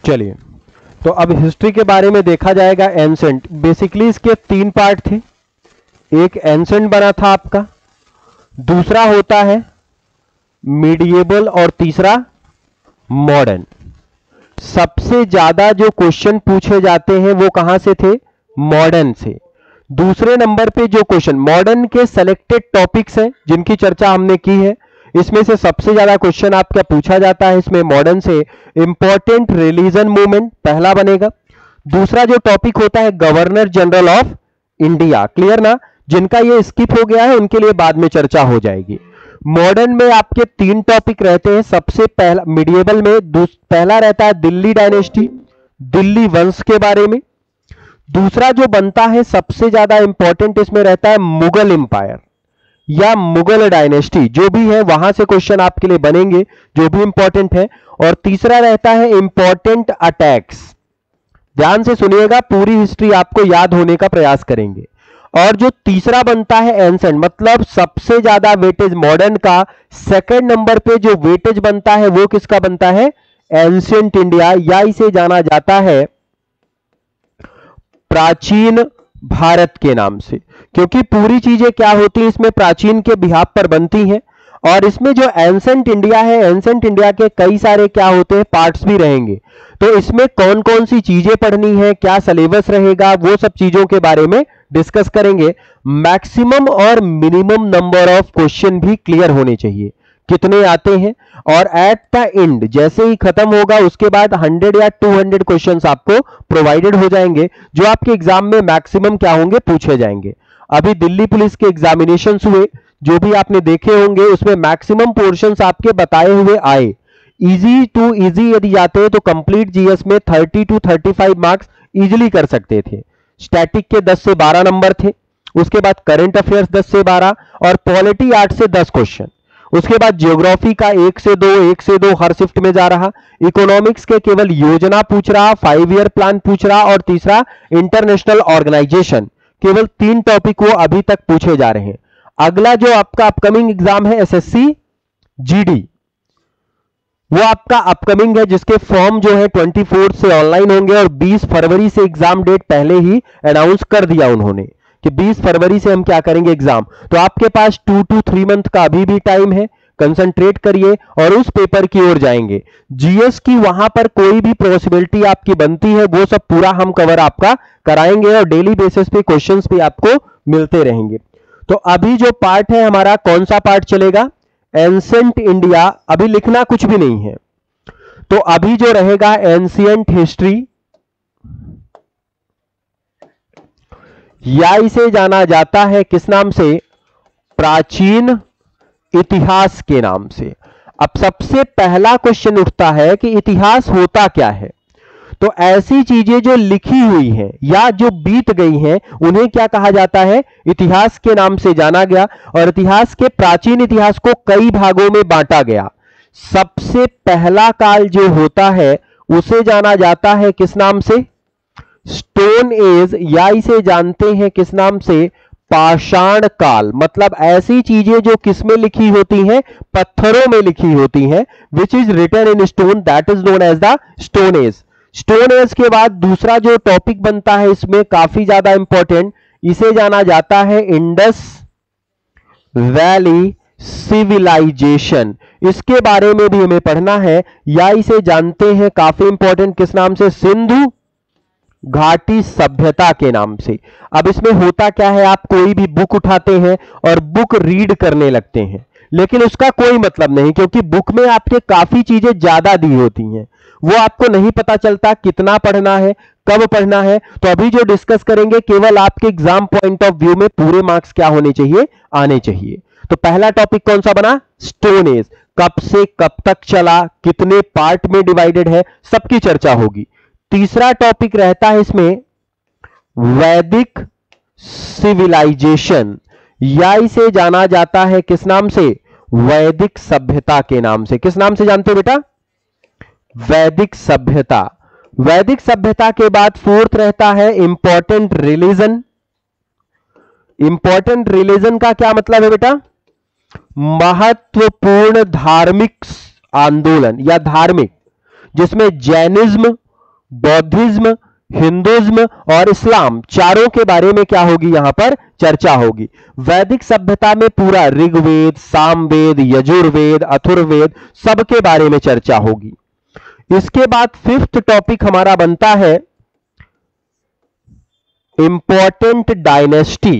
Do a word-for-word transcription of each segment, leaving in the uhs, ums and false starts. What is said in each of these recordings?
चलिए, तो अब हिस्ट्री के बारे में देखा जाएगा। एंसेंट, बेसिकली इसके तीन पार्ट थे। एक एंसेंट बना था आपका, दूसरा होता है मीडिएबल और तीसरा मॉडर्न। सबसे ज्यादा जो क्वेश्चन पूछे जाते हैं वो कहां से थे? मॉडर्न से। दूसरे नंबर पे जो क्वेश्चन मॉडर्न के सेलेक्टेड टॉपिक्स हैं जिनकी चर्चा हमने की है, इसमें से सबसे ज्यादा क्वेश्चन आपका पूछा जाता है इसमें मॉडर्न से इंपॉर्टेंट रिलीजन मूवमेंट पहला बनेगा। दूसरा जो टॉपिक होता है governor general of India. Clear ना? जिनका ये स्किप हो गया है उनके लिए बाद में चर्चा हो जाएगी। मॉडर्न में आपके तीन टॉपिक रहते हैं। सबसे पहला मिडिएबल में पहला रहता है दिल्ली डायनेस्टी, दिल्ली वंश के बारे में। दूसरा जो बनता है सबसे ज्यादा इंपॉर्टेंट इसमें रहता है मुगल एम्पायर या मुगल डायनेस्टी, जो भी है वहां से क्वेश्चन आपके लिए बनेंगे जो भी इंपॉर्टेंट है। और तीसरा रहता है इंपॉर्टेंट अटैक्स। ध्यान से सुनिएगा, पूरी हिस्ट्री आपको याद होने का प्रयास करेंगे। और जो तीसरा बनता है एंसेंट, मतलब सबसे ज्यादा वेटेज मॉडर्न का सेकंड नंबर पे जो वेटेज बनता है वो किसका बनता है? एंशिएंट इंडिया, या इसे जाना जाता है प्राचीन भारत के नाम से, क्योंकि पूरी चीजें क्या होती हैं इसमें प्राचीन के बिहाफ पर बनती हैं। और इसमें जो एंसेंट इंडिया है, एंसेंट इंडिया के कई सारे क्या होते हैं पार्ट्स भी रहेंगे। तो इसमें कौन कौन सी चीजें पढ़नी है, क्या सिलेबस रहेगा, वो सब चीजों के बारे में डिस्कस करेंगे। मैक्सिमम और मिनिमम नंबर ऑफ क्वेश्चन भी क्लियर होने चाहिए, कितने आते हैं। और एट द एंड जैसे ही खत्म होगा उसके बाद हंड्रेड या टू हंड्रेड क्वेश्चंस आपको प्रोवाइडेड हो जाएंगे, जो आपके एग्जाम में मैक्सिमम क्या होंगे पूछे जाएंगे। अभी दिल्ली पुलिस के एग्जामिनेशंस हुए, जो भी आपने देखे होंगे, उसमें मैक्सिमम पोर्शंस आपके बताए हुए आए। इजी टू इजी यदि जाते हैं तो कंप्लीट जीएस में thirty two thirty five marks easily कर सकते थे। स्टैटिक के दस से बारह नंबर थे, उसके बाद करंट अफेयर्स दस से बारह और पॉलिटी आठ से दस क्वेश्चन। उसके बाद ज्योग्राफी का एक से दो एक से दो हर शिफ्ट में जा रहा। इकोनॉमिक्स के केवल योजना पूछ रहा, फाइव ईयर प्लान पूछ रहा, और तीसरा इंटरनेशनल ऑर्गेनाइजेशन। केवल तीन टॉपिक वो अभी तक पूछे जा रहे हैं। अगला जो आपका अपकमिंग एग्जाम है एसएससी जीडी, वो आपका अपकमिंग है, जिसके फॉर्म जो है चौबीस से ऑनलाइन होंगे और बीस फरवरी से एग्जाम डेट पहले ही अनाउंस कर दिया उन्होंने कि बीस फरवरी से हम क्या करेंगे एग्जाम। तो आपके पास टू टू थ्री मंथ का अभी भी टाइम है, कंसंट्रेट करिए और उस पेपर की ओर जाएंगे। जीएस की वहां पर कोई भी पॉसिबिलिटी आपकी बनती है वो सब पूरा हम कवर आपका कराएंगे और डेली बेसिस पे क्वेश्चंस भी आपको मिलते रहेंगे। तो अभी जो पार्ट है हमारा, कौन सा पार्ट चलेगा? Ancient India. अभी लिखना कुछ भी नहीं है, तो अभी जो रहेगा एंशिएंट हिस्ट्री, या इसे जाना जाता है किस नाम से? प्राचीन इतिहास के नाम से। अब सबसे पहला क्वेश्चन उठता है कि इतिहास होता क्या है? तो ऐसी चीजें जो लिखी हुई हैं या जो बीत गई हैं उन्हें क्या कहा जाता है? इतिहास के नाम से जाना गया। और इतिहास के प्राचीन इतिहास को कई भागों में बांटा गया। सबसे पहला काल जो होता है उसे जाना जाता है किस नाम से? स्टोन एज, या इसे जानते हैं किस नाम से? पाषाण काल। मतलब ऐसी चीजें जो किसमें लिखी होती हैं? पत्थरों में लिखी होती हैं, which is written in stone, that is known as the stone age. Stone age के बाद दूसरा जो टॉपिक बनता है इसमें काफी ज्यादा इंपॉर्टेंट, इसे जाना जाता है इंडस वैली सिविलाइजेशन। इसके बारे में भी हमें पढ़ना है, या इसे जानते हैं काफी इंपॉर्टेंट किस नाम से? सिंधु घाटी सभ्यता के नाम से। अब इसमें होता क्या है, आप कोई भी बुक उठाते हैं और बुक रीड करने लगते हैं, लेकिन उसका कोई मतलब नहीं, क्योंकि बुक में आपके काफी चीजें ज्यादा दी होती हैं, वो आपको नहीं पता चलता कितना पढ़ना है, कब पढ़ना है। तो अभी जो डिस्कस करेंगे केवल आपके एग्जाम पॉइंट ऑफ व्यू में पूरे मार्क्स क्या होने चाहिए? आने चाहिए। तो पहला टॉपिक कौन सा बना? Stone age. कब से कब तक चला, कितने पार्ट में डिवाइडेड है, सबकी चर्चा होगी। तीसरा टॉपिक रहता है इसमें वैदिक सिविलाइजेशन, या इसे जाना जाता है किस नाम से? वैदिक सभ्यता के नाम से। किस नाम से जानते हो बेटा? वैदिक सभ्यता। वैदिक सभ्यता के बाद फोर्थ रहता है इंपॉर्टेंट रिलीजन। इंपॉर्टेंट रिलीजन का क्या मतलब है बेटा? महत्वपूर्ण धार्मिक आंदोलन या धार्मिक, जिसमें जैनिज्म बौद्धिज्म, हिंदुज्म और इस्लाम, चारों के बारे में क्या होगी यहां पर चर्चा होगी। वैदिक सभ्यता में पूरा ऋग्वेद, सामवेद, यजुर्वेद, अथुर्वेद सबके बारे में चर्चा होगी। इसके बाद फिफ्थ टॉपिक हमारा बनता है इंपॉर्टेंट डायनेस्टी।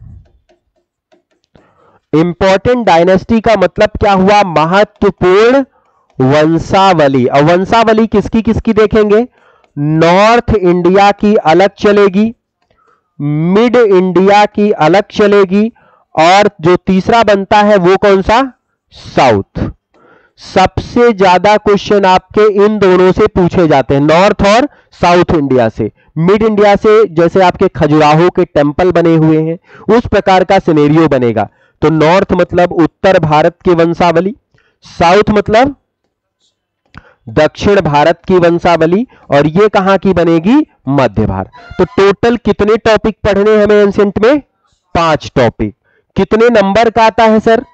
इंपॉर्टेंट डायनेस्टी का मतलब क्या हुआ? महत्वपूर्ण वंशावली। और वंशावली किसकी किसकी देखेंगे? नॉर्थ इंडिया की अलग चलेगी, मिड इंडिया की अलग चलेगी, और जो तीसरा बनता है वो कौन सा? साउथ। सबसे ज्यादा क्वेश्चन आपके इन दोनों से पूछे जाते हैं, नॉर्थ और साउथ इंडिया से। मिड इंडिया से जैसे आपके खजुराहो के टेंपल बने हुए हैं उस प्रकार का सिनेरियो बनेगा। तो नॉर्थ मतलब उत्तर भारत की वंशावली, साउथ मतलब दक्षिण भारत की वंशावली, और ये कहां की बनेगी? मध्य भारत। तो टोटल कितने टॉपिक पढ़ने हमें एंशिएंट में? पांच टॉपिक। कितने नंबर का आता है सर?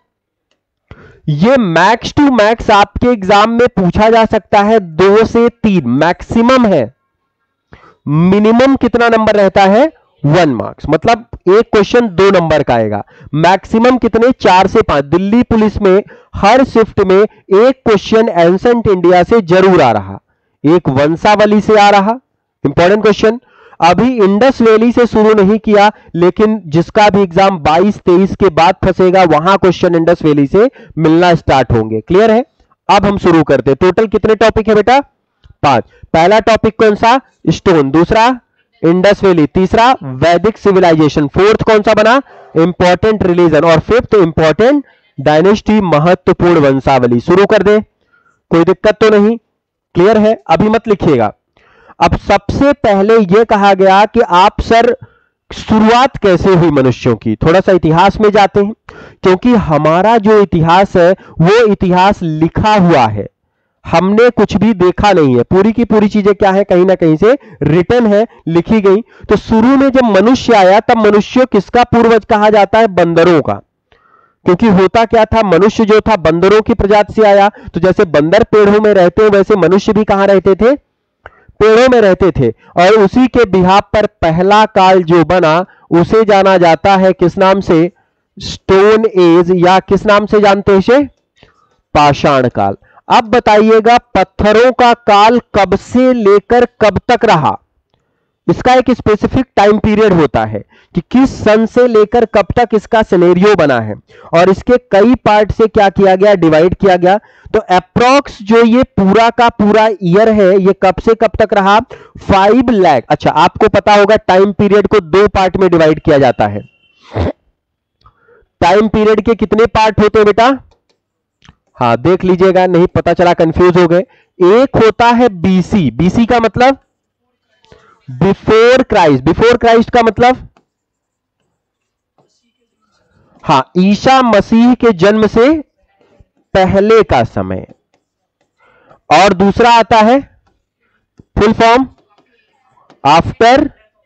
ये मैक्स टू मैक्स आपके एग्जाम में पूछा जा सकता है दो से तीन, मैक्सिमम है। मिनिमम कितना नंबर रहता है? वन मार्क्स, मतलब एक क्वेश्चन दो नंबर का आएगा। मैक्सिमम कितने? चार से पांच। दिल्ली पुलिस में हर शिफ्ट में एक क्वेश्चन एंशिएंट इंडिया से जरूर आ रहा, एक वंशावली से आ रहा, इंपॉर्टेंट क्वेश्चन। अभी इंडस वैली से शुरू नहीं किया, लेकिन जिसका भी एग्जाम बाईस तेईस के बाद फंसेगा वहां क्वेश्चन इंडस वैली से मिलना स्टार्ट होंगे। क्लियर है? अब हम शुरू करते हैं। टोटल कितने टॉपिक है बेटा? पांच। पहला टॉपिक कौन सा? स्टोन। दूसरा इंडस वैली। तीसरा वैदिक सिविलाइजेशन। फोर्थ कौन सा बना? Important religion. और फिफ्थ इंपॉर्टेंट डायनेस्टी, महत्वपूर्ण वंशावली। शुरू कर दे, कोई दिक्कत तो नहीं? क्लियर है? अभी मत लिखिएगा। अब सबसे पहले यह कहा गया कि आप सर शुरुआत कैसे हुई मनुष्यों की, थोड़ा सा इतिहास में जाते हैं, क्योंकि हमारा जो इतिहास है वो इतिहास लिखा हुआ है, हमने कुछ भी देखा नहीं है। पूरी की पूरी चीजें क्या है? कहीं ना कहीं से रिटन है, लिखी गई। तो शुरू में जब मनुष्य आया तब मनुष्य किसका पूर्वज कहा जाता है? बंदरों का। क्योंकि होता क्या था, मनुष्य जो था बंदरों की प्रजाति से आया। तो जैसे बंदर पेड़ों में रहते हैं वैसे मनुष्य भी कहां रहते थे? पेड़ों में रहते थे। और उसी के बिहाफ पर पहला काल जो बना उसे जाना जाता है किस नाम से? स्टोन एज, या किस नाम से जानते हैं इसे? पाषाण काल। अब बताइएगा पत्थरों का काल कब से लेकर कब तक रहा? इसका एक स्पेसिफिक टाइम पीरियड होता है कि किस सन से लेकर कब तक इसका सिनेरियो बना है, और इसके कई पार्ट से क्या किया गया? डिवाइड किया गया। तो अप्रॉक्स जो ये पूरा का पूरा ईयर है ये कब से कब तक रहा? फाइव लाख। अच्छा, आपको पता होगा टाइम पीरियड को दो पार्ट में डिवाइड किया जाता है। टाइम पीरियड के कितने पार्ट होते हैं बेटा? हाँ देख लीजिएगा, नहीं पता चला कंफ्यूज हो गए। एक होता है बीसी। बीसी का मतलब बिफोर क्राइस्ट। बिफोर क्राइस्ट का मतलब हाँ ईसा मसीह के जन्म से पहले का समय। और दूसरा आता है full form after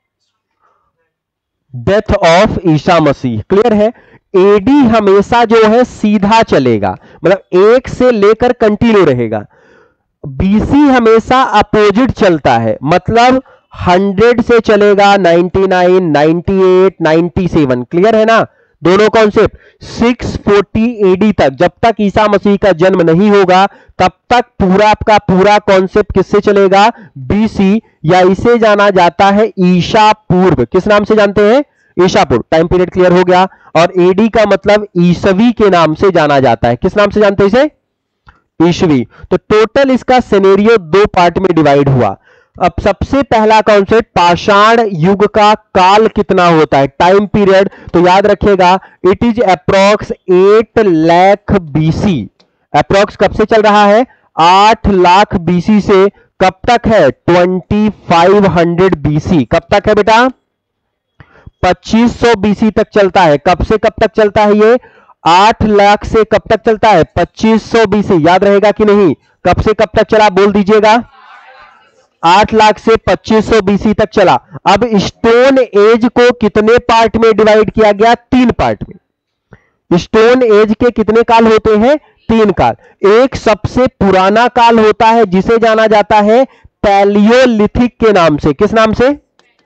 death of ईसा मसीह। क्लियर है? एडी हमेशा जो है सीधा चलेगा, मतलब एक से लेकर कंटिन्यू रहेगा। बीसी हमेशा अपोजिट चलता है, मतलब हंड्रेड से चलेगा, ninety nine, ninety eight, ninety seven. Clear है ना दोनों कॉन्सेप्ट? सिक्स फोर्टी एडी तक, जब तक ईसा मसीह का जन्म नहीं होगा तब तक पूरा आपका पूरा कॉन्सेप्ट किससे चलेगा? बीसी, या इसे जाना जाता है ईसा पूर्व। किस नाम से जानते हैं? ईसा पूर्व। टाइम पीरियड क्लियर हो गया। और एडी का मतलब ईसवी के नाम से जाना जाता है। किस नाम से जानते हैं इसे? ईसवी। तो टोटल इसका सिनेरियो दो पार्ट में डिवाइड हुआ। अब सबसे पहला कॉन्सेप्ट, पाषाण युग का काल कितना होता है? Time period. तो याद रखिएगा it is approx eight lakh BC. Approx कब से चल रहा है? आठ लाख बीसी से कब तक है? Twenty five hundred BC. कब तक है बेटा? पच्चीस सौ बीसी तक चलता है। कब से कब तक चलता है ये? आठ लाख से कब तक चलता है? पच्चीस सौ बीसी। याद रहेगा कि नहीं? कब से कब तक चला बोल दीजिएगा? आठ लाख से पच्चीस सौ बीसी तक चला। अब स्टोन एज को कितने पार्ट में डिवाइड किया गया? तीन पार्ट में। स्टोन एज के कितने काल होते हैं? तीन काल। एक सबसे पुराना काल होता है जिसे जाना जाता है पैलियोलिथिक के नाम से। किस नाम से?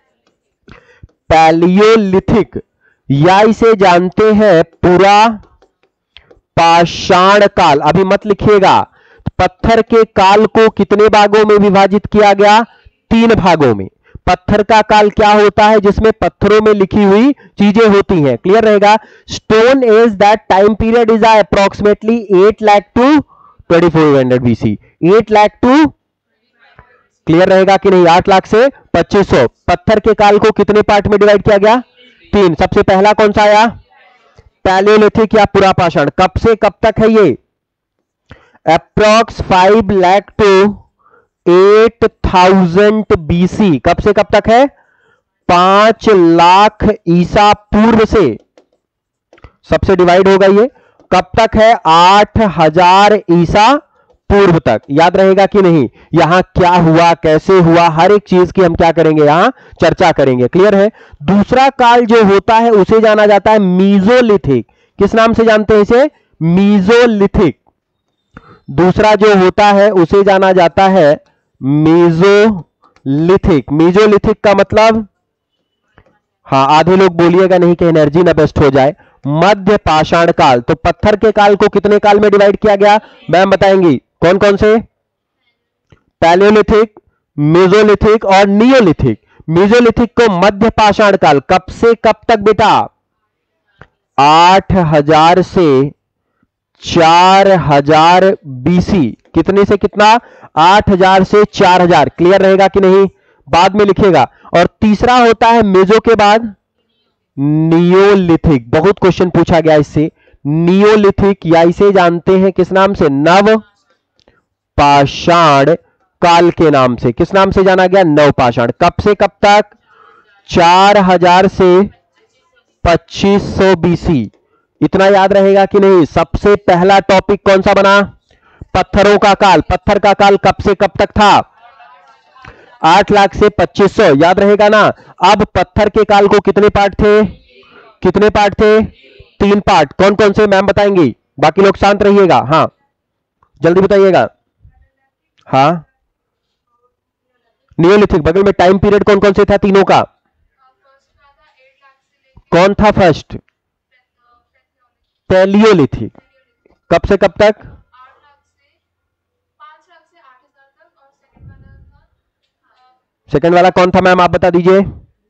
पैलियोलिथिक, या इसे जानते हैं पुरा पाषाण काल। अभी मत लिखिएगा, पत्थर के काल को कितने भागों में विभाजित किया गया? तीन भागों में। पत्थर का काल क्या होता है? जिसमें पत्थरों में लिखी हुई चीजें होती हैं। क्लियर रहेगा? Stone age that time period is approximately eight lakh to twenty four hundred BC. Eight lakh to, clear रहेगा कि नहीं? आठ लाख से पच्चीस सौ। पत्थर के काल को कितने पार्ट में डिवाइड किया गया? तीन। सबसे पहला कौन सा आया? पैलियोलिथिक या पुरा पाषाण। कब से कब तक है ये? Approx five lakh to eight thousand BC. कब से कब तक है? पांच लाख ईसा पूर्व से। सबसे डिवाइड होगा ये। कब तक है? आठ हजार ईसा पूर्व तक। याद रहेगा कि नहीं? यहां क्या हुआ, कैसे हुआ, हर एक चीज की हम क्या करेंगे? यहां चर्चा करेंगे। क्लियर है? दूसरा काल जो होता है उसे जाना जाता है मीजोलिथिक। किस नाम से जानते हैं इसे? मीजोलिथिक। दूसरा जो होता है उसे जाना जाता है मीजोलिथिक। मीजोलिथिक का मतलब, हाँ आधे लोग बोलिएगा नहीं कि एनर्जी ना बेस्ट हो जाए, मध्य पाषाण काल। तो पत्थर के काल को कितने काल में डिवाइड किया गया? मैम बताएंगी कौन कौन से? पैलियोलिथिक, मेसोलिथिक और नियोलिथिक। मेसोलिथिक को मध्य पाषाण काल। कब से कब तक बेटा? आठ हजार से चार हजार बीसी। कितने से कितना? आठ हजार से चार हजार। क्लियर रहेगा कि नहीं? बाद में लिखेगा। और तीसरा होता है मेजो के बाद नियोलिथिक। बहुत क्वेश्चन पूछा गया इससे। नियोलिथिक या इसे जानते हैं किस नाम से? नव पाषाण काल के नाम से। किस नाम से जाना गया? नव पाषाण। कब से कब तक? चार हजार से पच्चीस सौ बीसी। इतना याद रहेगा कि नहीं? सबसे पहला टॉपिक कौन सा बना? पत्थरों का काल। पत्थर का काल कब से कब तक था? आठ लाख से पच्चीस सौ। याद रहेगा ना? अब पत्थर के काल को कितने पार्ट थे? कितने पार्ट थे? तीन पार्ट। कौन कौन से मैम बताएंगी? बाकी लोग शांत रहिएगा। हाँ जल्दी बताइएगा। हाँ नियोलिथिक। बगल में टाइम पीरियड कौन कौन से था तीनों का? कौन था फर्स्ट? पैलियोलिथिक। कब से कब तक? सेकंड वाला कौन था मैम? आप बता दीजिए।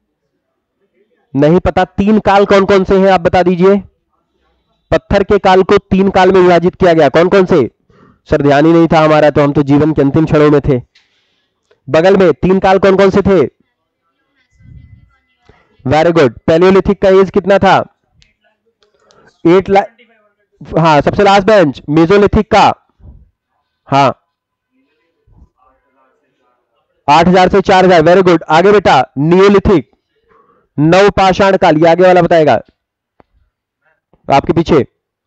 नहीं पता। तीन काल कौन कौन से हैं आप बता दीजिए। पत्थर के काल को तीन काल में विभाजित किया गया। कौन कौन से? सर ध्यान ही नहीं था हमारा, तो हम तो जीवन के अंतिम क्षणों में थे। बगल में तीन काल कौन कौन से थे? Very good. पैलियोलिथिक का एज कितना था? एट लाख। हाँ सबसे लास्ट बेंच। मेसोलिथिक का? हाँ आठ हजार से चार हजार। Very good. आगे बेटा नियोलिथिक, नव पाषाण काल। ये आगे वाला बताएगा आपके पीछे।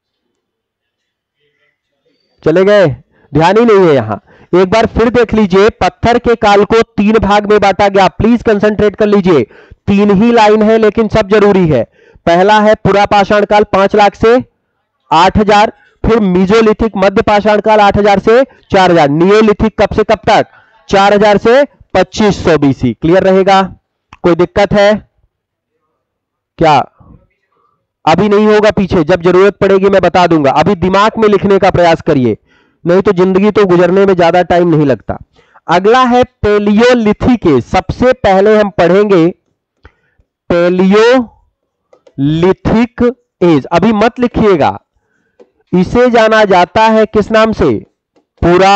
चले गए? ध्यान ही नहीं है यहां। एक बार फिर देख लीजिए। पत्थर के काल को तीन भाग में बांटा गया। प्लीज कंसंट्रेट कर लीजिए। तीन ही लाइन है लेकिन सब जरूरी है। पहला है पुरा पाषाण काल पांच लाख से आठ हजार। फिर मीजोलिथिक मध्य पाषाण काल आठ हजार से चार हजार। नियोलिथिक कब से कब तक? चार हजार से पच्चीस सौ बीसी। क्लियर रहेगा? कोई दिक्कत है क्या? अभी नहीं होगा, पीछे जब जरूरत पड़ेगी मैं बता दूंगा। अभी दिमाग में लिखने का प्रयास करिए, नहीं तो जिंदगी तो गुजरने में ज्यादा टाइम नहीं लगता। अगला है पैलियोलिथिक एज। सबसे पहले हम पढ़ेंगे पैलियोलिथिक एज। अभी मत लिखिएगा। इसे जाना जाता है किस नाम से? पुरा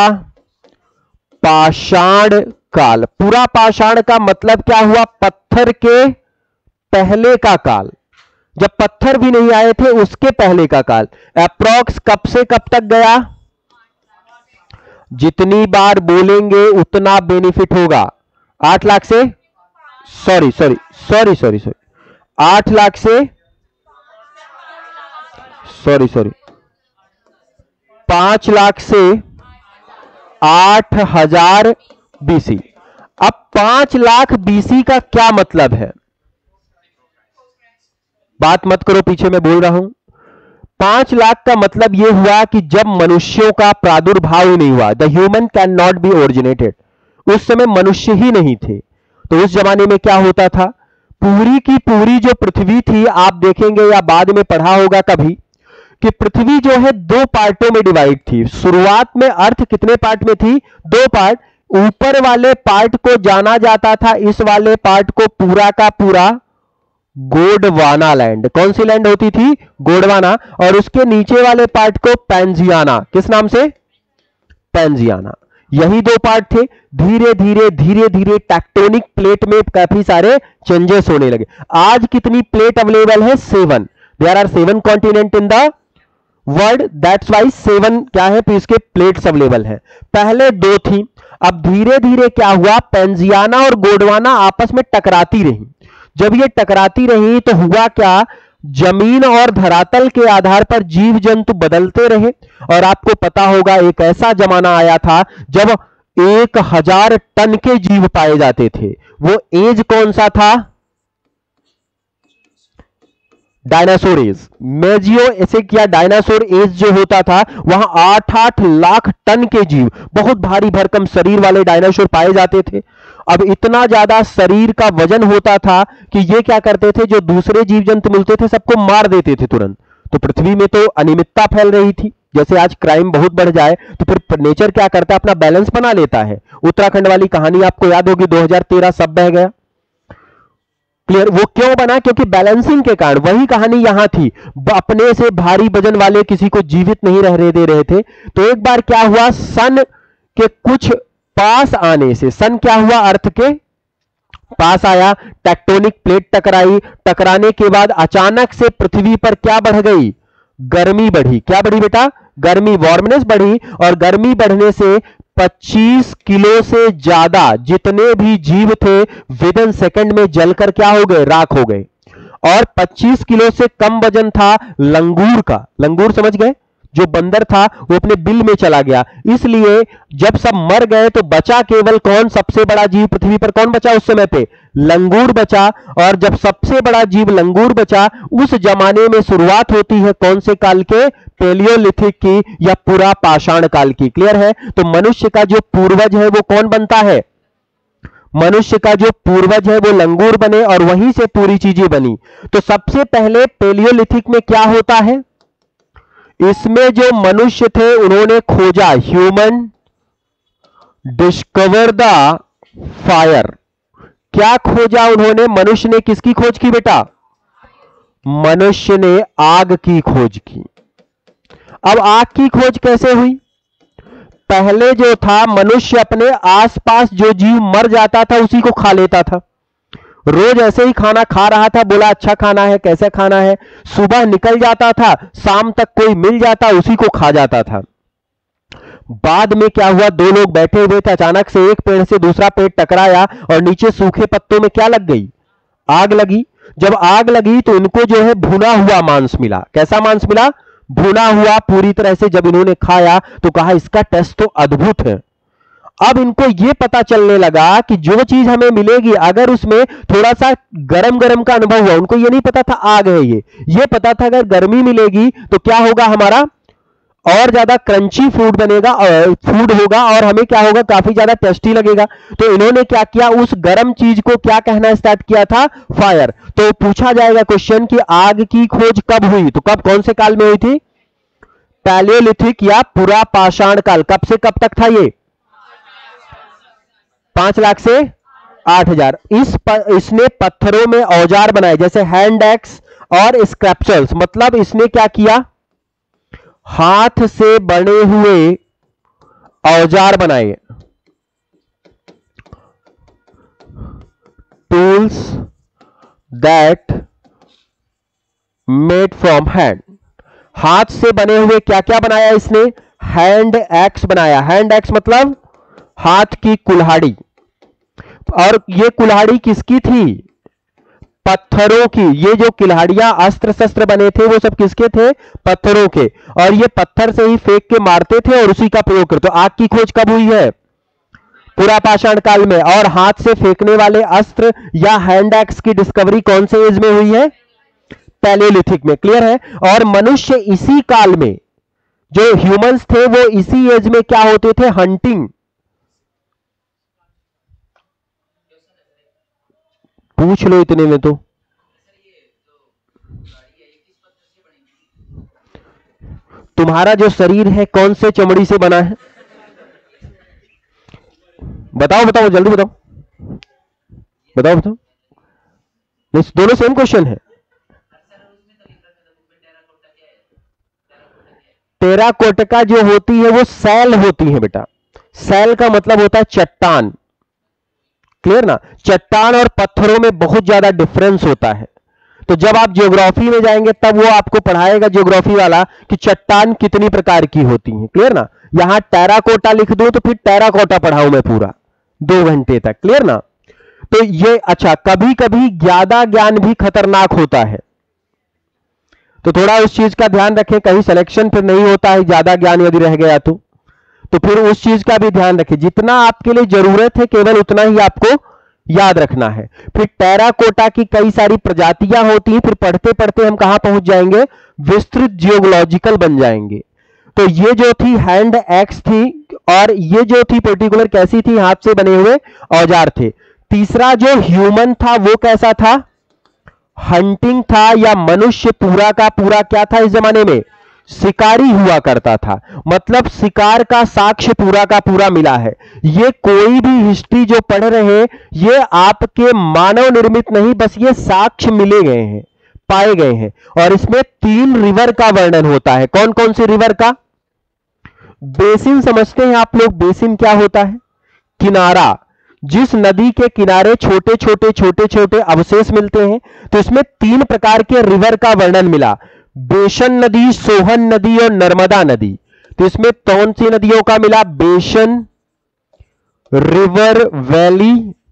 पाषाण काल। पुरा पाषाण का मतलब क्या हुआ? पत्थर के पहले का काल। जब पत्थर भी नहीं आए थे उसके पहले का काल। अप्रॉक्स कब से कब तक गया? जितनी बार बोलेंगे उतना बेनिफिट होगा। आठ लाख से sorry sorry sorry sorry sorry आठ लाख से सॉरी सॉरी पांच लाख से आठ हजार बीसी। अब पांच लाख बीसी का क्या मतलब है? बात मत करो, पीछे मैं बोल रहा हूं। पांच लाख का मतलब यह हुआ कि जब मनुष्यों का प्रादुर्भाव ही नहीं हुआ। The human can not be originated. उस समय मनुष्य ही नहीं थे। तो उस जमाने में क्या होता था, पूरी की पूरी जो पृथ्वी थी, आप देखेंगे या बाद में पढ़ा होगा कभी कि पृथ्वी जो है दो पार्टों में डिवाइड थी। शुरुआत में अर्थ कितने पार्ट में थी, दो पार्ट। ऊपर वाले पार्ट को जाना जाता था, इस वाले पार्ट को पूरा का पूरा गोंडवाना लैंड। कौन सी लैंड होती थी, गोंडवाना। और उसके नीचे वाले पार्ट को पैंजियाना, किस नाम से, पैंजियाना। यही दो पार्ट थे। धीरे धीरे धीरे धीरे टेक्टोनिक प्लेट में काफी सारे चेंजेस होने लगे। आज कितनी प्लेट अवेलेबल है, seven. There are seven continent in the world, that's why seven क्या है, इसके प्लेट्स अवेलेबल है। पहले दो थी, अब धीरे धीरे क्या हुआ, पैंजियाना और गोंडवाना आपस में टकराती रही। जब ये टकराती रही तो हुआ क्या, जमीन और धरातल के आधार पर जीव जंतु बदलते रहे। और आपको पता होगा एक ऐसा जमाना आया था जब एक हजार टन के जीव पाए जाते थे। वो एज कौन सा था, डायनासोर एज। मेजियो ऐसे किया, डायनासोर एज जो होता था वहां आठ आठ लाख टन के जीव, बहुत भारी भरकम शरीर वाले डायनासोर पाए जाते थे। अब इतना ज्यादा शरीर का वजन होता था कि ये क्या करते थे, जो दूसरे जीव जंतु मिलते थे सबको मार देते थे तुरंत। तो पृथ्वी में तो अनियमितता फैल रही थी, जैसे आज क्राइम बहुत बढ़ जाए तो फिर नेचर क्या करता है, अपना बैलेंस बना लेता है। उत्तराखंड वाली कहानी आपको याद होगी, दो हज़ार तेरह सब बह गया। क्लियर, वो क्यों बना, क्योंकि बैलेंसिंग के कारण। वही कहानी यहां थी, अपने से भारी वजन वाले किसी को जीवित नहीं रह दे रहे थे। तो एक बार क्या हुआ, सन के कुछ पास आने से, सन क्या हुआ, अर्थ के पास आया, टेक्टोनिक प्लेट टकराई। टकराने के बाद अचानक से पृथ्वी पर क्या बढ़ गई, गर्मी बढ़ी। क्या बढ़ी बेटा, गर्मी, वार्मनेस बढ़ी। और गर्मी बढ़ने से पच्चीस किलो से ज्यादा जितने भी जीव थे विद इन सेकंड में जलकर क्या हो गए, राख हो गए। और पच्चीस किलो से कम वजन था लंगूर का। लंगूर समझ गए, जो बंदर था वो अपने बिल में चला गया। इसलिए जब सब मर गए तो बचा केवल कौन, सबसे बड़ा जीव पृथ्वी पर कौन बचा उस समय पे, लंगूर बचा। और जब सबसे बड़ा जीव लंगूर बचा, उस जमाने में शुरुआत होती है कौन से काल के, पेलियोलिथिक की या पुरा पाषाण काल की। क्लियर है। तो मनुष्य का जो पूर्वज है वो कौन बनता है, मनुष्य का जो पूर्वज है वो लंगूर बने और वहीं से पूरी चीजें बनी। तो सबसे पहले पेलियोलिथिक में क्या होता है, इसमें जो मनुष्य थे उन्होंने खोजा, ह्यूमन डिस्कवर द फायर। क्या खोजा उन्होंने, मनुष्य ने किसकी खोज की बेटा, मनुष्य ने आग की खोज की। अब आग की खोज कैसे हुई, पहले जो था मनुष्य अपने आसपास जो जीव मर जाता था उसी को खा लेता था। रोज ऐसे ही खाना खा रहा था, बोला अच्छा खाना है, कैसे खाना है। सुबह निकल जाता था, शाम तक कोई मिल जाता उसी को खा जाता था। बाद में क्या हुआ, दो लोग बैठे हुए थे, अचानक से एक पेड़ से दूसरा पेड़ टकराया और नीचे सूखे पत्तों में क्या लग गई, आग लगी। जब आग लगी तो इनको जो है भुना हुआ मांस मिला। कैसा मांस मिला, भुना हुआ पूरी तरह से। जब इन्होंने खाया तो कहा इसका टेस्ट तो अद्भुत है। अब इनको यह पता चलने लगा कि जो चीज हमें मिलेगी अगर उसमें थोड़ा सा गरम गरम का अनुभव हुआ, उनको ये नहीं पता था आग है, ये ये पता था अगर गर्मी मिलेगी तो क्या होगा, हमारा और ज्यादा क्रंची फूड बनेगा और फूड होगा और हमें क्या होगा, काफी ज्यादा टेस्टी लगेगा। तो इन्होंने क्या किया, उस गर्म चीज को क्या कहना स्टार्ट किया था, फायर। तो पूछा जाएगा क्वेश्चन कि आग की खोज कब हुई, तो कब, कौन से काल में हुई थी, पैलियोलिथिक या पुरा पाषाण काल। कब से कब तक था ये, पांच लाख से आठ हजार। इस प, इसने पत्थरों में औजार बनाए, जैसे हैंड एक्स और स्क्रैप्चर्स। मतलब इसने क्या किया, हाथ से बने हुए औजार बनाए, tools that made from hand. हाथ से बने हुए क्या क्या बनाया इसने, हैंड एक्स बनाया। हैंड एक्स मतलब हाथ की कुल्हाड़ी। और ये कुल्हाड़ी किसकी थी, पत्थरों की। ये जो कुल्हाड़ियां अस्त्र शस्त्र बने थे वो सब किसके थे, पत्थरों के। और ये पत्थर से ही फेंक के मारते थे और उसी का प्रयोग करते। तो आग की खोज कब हुई है, पुरा पाषाण काल में। और हाथ से फेंकने वाले अस्त्र या हैंड एक्स की डिस्कवरी कौन से एज में हुई है, पैलियोलिथिक में। क्लियर है। और मनुष्य इसी काल में, जो ह्यूमंस थे वो इसी एज में क्या होते थे, हंटिंग पूछ लो इतने में तो। तुम्हारा जो शरीर है कौन से चमड़ी से बना है? बताओ बताओ जल्दी बताओ। बताओ बताओ। नहीं, दोनों सेम क्वेश्चन है। टेराकोटा जो होती है वो सेल होती है बेटा। सेल का मतलब होता है चट्टान। क्लियर ना? चट्टान और पत्थरों में बहुत ज्यादा डिफरेंस होता है। तो जब आप ज्योग्राफी में जाएंगे तब वो आपको पढ़ाएगा ज्योग्राफी वाला कि चट्टान कितनी प्रकार की होती हैं। क्लियर ना? यहां टेराकोटा लिख दो तो फिर टेराकोटा पढ़ाऊं मैं पूरा दो घंटे तक। क्लियर ना? तो ये अच्छा, कभी कभी ज्यादा ज्ञान भी खतरनाक होता है, तो थोड़ा उस चीज का ध्यान रखें, कहीं सिलेक्शन फिर नहीं होता है ज्यादा ज्ञान यदि रह गया तो तो फिर उस चीज का भी ध्यान रखें। जितना आपके लिए जरूरत है केवल उतना ही आपको याद रखना है। फिर टेराकोटा की कई सारी प्रजातियां होती हैं, फिर पढ़ते पढ़ते हम कहां पहुंच जाएंगे, विस्तृत जियोलॉजिकल बन जाएंगे। तो ये जो थी हैंड एक्स थी, और ये जो थी पर्टिकुलर कैसी थी, हाथ से बने हुए औजार थे। तीसरा जो ह्यूमन था वो कैसा था, हंटिंग था, या मनुष्य पूरा का पूरा क्या था इस जमाने में, शिकारी हुआ करता था। मतलब शिकार का साक्ष्य पूरा का पूरा मिला है। ये कोई भी हिस्ट्री जो पढ़ रहे हैं ये आपके मानव निर्मित नहीं, बस ये साक्ष्य मिले गए हैं, पाए गए हैं। और इसमें तीन रिवर का वर्णन होता है। कौन कौन से रिवर का? बेसिन समझते हैं आप लोग? बेसिन क्या होता है? किनारा। जिस नदी के किनारे छोटे छोटे छोटे छोटे अवशेष मिलते हैं, तो इसमें तीन प्रकार के रिवर का वर्णन मिला, बेसन नदी, सोहन नदी और नर्मदा नदी। तो इसमें कौन सी नदियों का मिला? बेसन, रिवर वैली,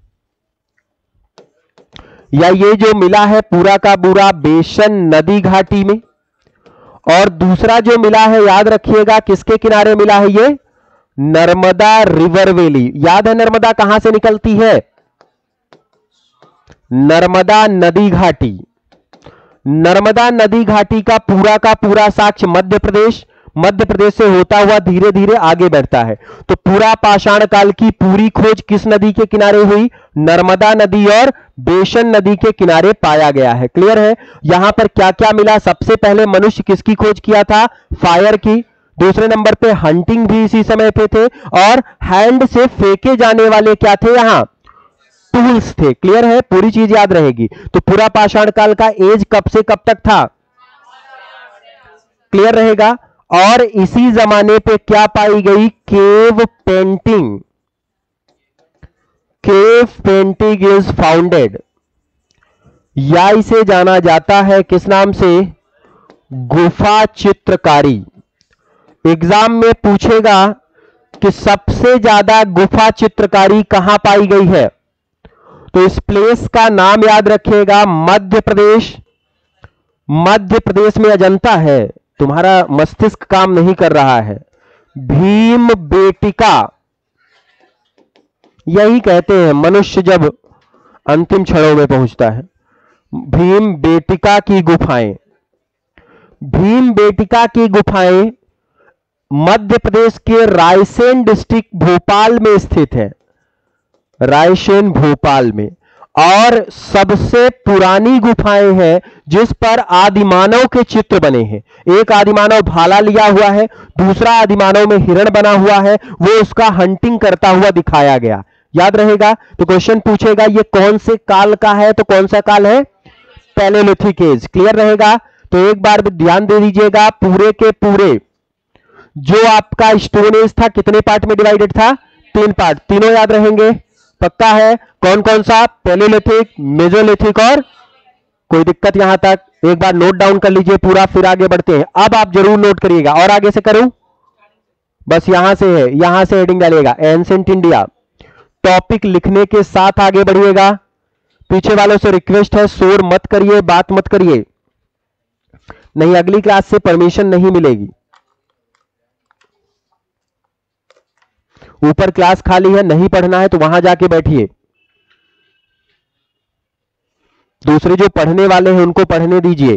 या ये जो मिला है पूरा का पूरा बेसन नदी घाटी में। और दूसरा जो मिला है याद रखिएगा किसके किनारे मिला है, ये नर्मदा रिवर वैली। याद है नर्मदा कहां से निकलती है? नर्मदा नदी घाटी। नर्मदा नदी घाटी का पूरा का पूरा साक्ष्य मध्य प्रदेश, मध्य प्रदेश से होता हुआ धीरे धीरे आगे बढ़ता है। तो पूरा पाषाण काल की पूरी खोज किस नदी के किनारे हुई? नर्मदा नदी और बेसन नदी के किनारे पाया गया है। क्लियर है? यहां पर क्या क्या मिला? सबसे पहले मनुष्य किसकी खोज किया था? फायर की। दूसरे नंबर पे हंटिंग भी इसी समय पे थे, और हैंड से फेंके जाने वाले क्या थे? यहां टूल्स थे। क्लियर है? पूरी चीज याद रहेगी। तो पूरा पाषाण काल का एज कब से कब तक था? क्लियर रहेगा? और इसी जमाने पे क्या पाई गई? Cave painting. Cave painting is founded, या इसे जाना जाता है किस नाम से? गुफा चित्रकारी। एग्जाम में पूछेगा कि सबसे ज्यादा गुफा चित्रकारी कहां पाई गई है, तो इस प्लेस का नाम याद रखिएगा, मध्य प्रदेश। मध्य प्रदेश में अजंता है। तुम्हारा मस्तिष्क काम नहीं कर रहा है। भीम बेटिका, यही कहते हैं मनुष्य जब अंतिम क्षणों में पहुंचता है। भीम बेटिका की गुफाएं, भीम बेटिका की गुफाएं मध्य प्रदेश के रायसेन डिस्ट्रिक्ट भोपाल में स्थित है। रायसेन भोपाल में। और सबसे पुरानी गुफाएं हैं जिस पर आदिमानव के चित्र बने हैं। एक आदिमानव भाला लिया हुआ है, दूसरा आदिमानव में हिरण बना हुआ है, वो उसका हंटिंग करता हुआ दिखाया गया। याद रहेगा? तो क्वेश्चन पूछेगा ये कौन से काल का है, तो कौन सा काल है? Palaeolithic as. क्लियर रहेगा? तो एक बार भी ध्यान दे दीजिएगा, पूरे के पूरे जो आपका स्टोन एज था कितने पार्ट में डिवाइडेड था? तीन पार्ट। तीनों याद रहेंगे? पक्का है? कौन कौन सा? पैलेलिथिक, मेसोलिथिक, और कोई दिक्कत यहां तक? एक बार नोट डाउन कर लीजिए पूरा, फिर आगे बढ़ते हैं। अब आप जरूर नोट करिएगा। और आगे से करूं? बस यहां से है, यहां से हेडिंग डालिएगा एंसेंट इंडिया। टॉपिक लिखने के साथ आगे बढ़िएगा। पीछे वालों से रिक्वेस्ट है शोर मत करिए, बात मत करिए, नहीं अगली क्लास से परमिशन नहीं मिलेगी। ऊपर क्लास खाली है, नहीं पढ़ना है तो वहां जाके बैठिए। दूसरे जो पढ़ने वाले हैं उनको पढ़ने दीजिए।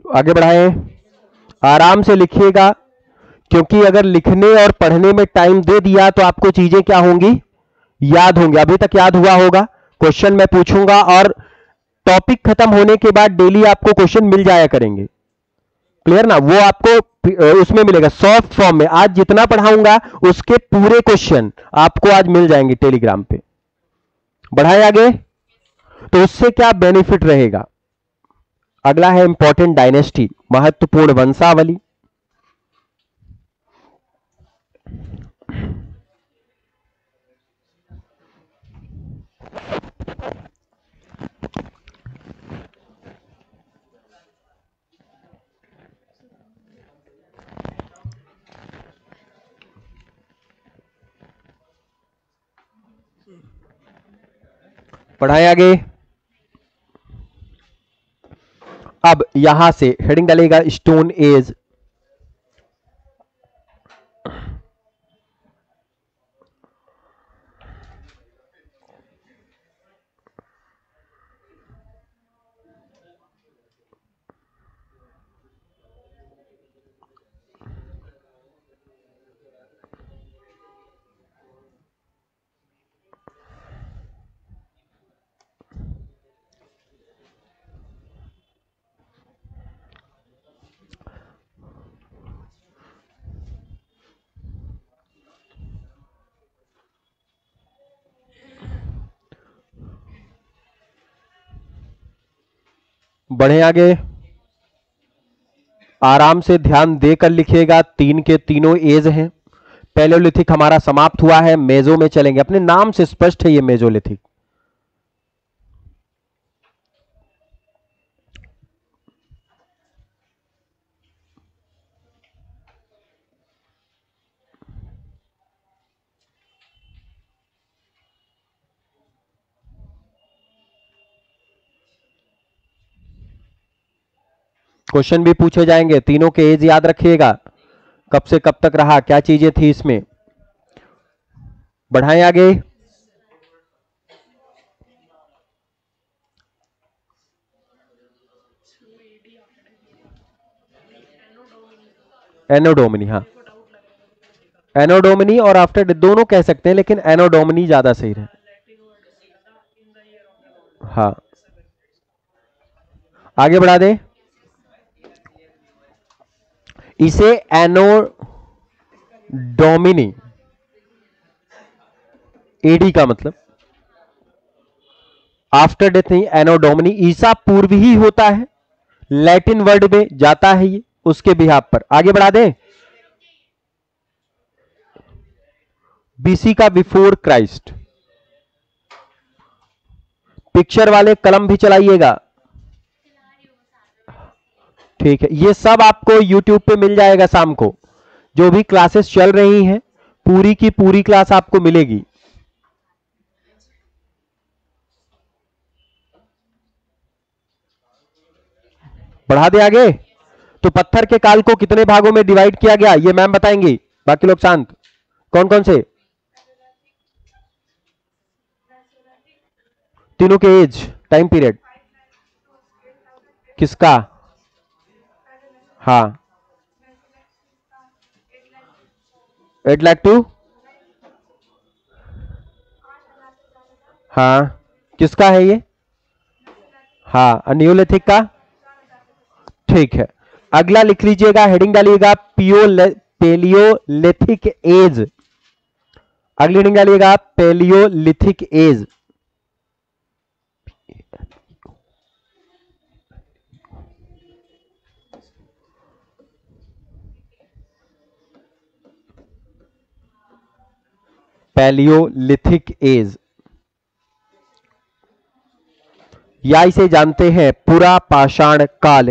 आगे बढ़ाएं, आराम से लिखिएगा, क्योंकि अगर लिखने और पढ़ने में टाइम दे दिया तो आपको चीजें क्या होंगी, याद होंगी। अभी तक याद हुआ होगा, क्वेश्चन मैं पूछूंगा और टॉपिक खत्म होने के बाद डेली आपको क्वेश्चन मिल जाया करेंगे। क्लियर ना, वो आपको उसमें मिलेगा सॉफ्ट फॉर्म में। आज जितना पढ़ाऊंगा उसके पूरे क्वेश्चन आपको आज मिल जाएंगे टेलीग्राम पे। बढ़ाएं आगे, तो उससे क्या बेनिफिट रहेगा। अगला है इंपॉर्टेंट डायनेस्टी, महत्वपूर्ण वंशावली। पढ़ाएं आगे। अब यहां से हेडिंग डालेगा स्टोन एज। बढ़े आगे, आराम से ध्यान देकर लिखिएगा। तीन के तीनों एज हैं। पैलेओलिथिक हमारा समाप्त हुआ है, मेजो में चलेंगे। अपने नाम से स्पष्ट है ये मेजोलिथिक। क्वेश्चन भी पूछे जाएंगे, तीनों के एज याद रखिएगा, कब से कब तक रहा, क्या चीजें थी इसमें। बढ़ाएं आगे। एनोडोमिनी, हाँ एनोडोमिनी और आफ्टर डेथ दोनों कह सकते हैं, लेकिन एनोडोमिनी ज्यादा सही रहे। हाँ, आगे बढ़ा दे। इसे एनोडोमिनी, एडी का मतलब आफ्टर डेथ नहीं, एनोडोमिनी ईसा पूर्व ही होता है, लैटिन वर्ड में जाता है ये, उसके बिहाफ पर। आगे बढ़ा दे। बीसी का बिफोर क्राइस्ट। पिक्चर वाले कलम भी चलाइएगा, ठीक है। ये सब आपको यूट्यूब पे मिल जाएगा शाम को, जो भी क्लासेस चल रही हैं पूरी की पूरी क्लास आपको मिलेगी। बढ़ा दे आगे। तो पत्थर के काल को कितने भागों में डिवाइड किया गया ये मैम बताएंगी, बाकी लोग शांत। कौन कौन से? तीनों के एज, टाइम पीरियड किसका? हाँ, एट लाख टू, हाँ किसका है ये? हाँ न्यूलिथिक का, ठीक है। अगला लिख लीजिएगा, हेडिंग डालिएगा पियो पेलियोलिथिक एज। अगली हेडिंग डालिएगा पेलियोलिथिक एज। पैलियोलिथिक एज, या इसे जानते हैं पुरा पाषाण काल।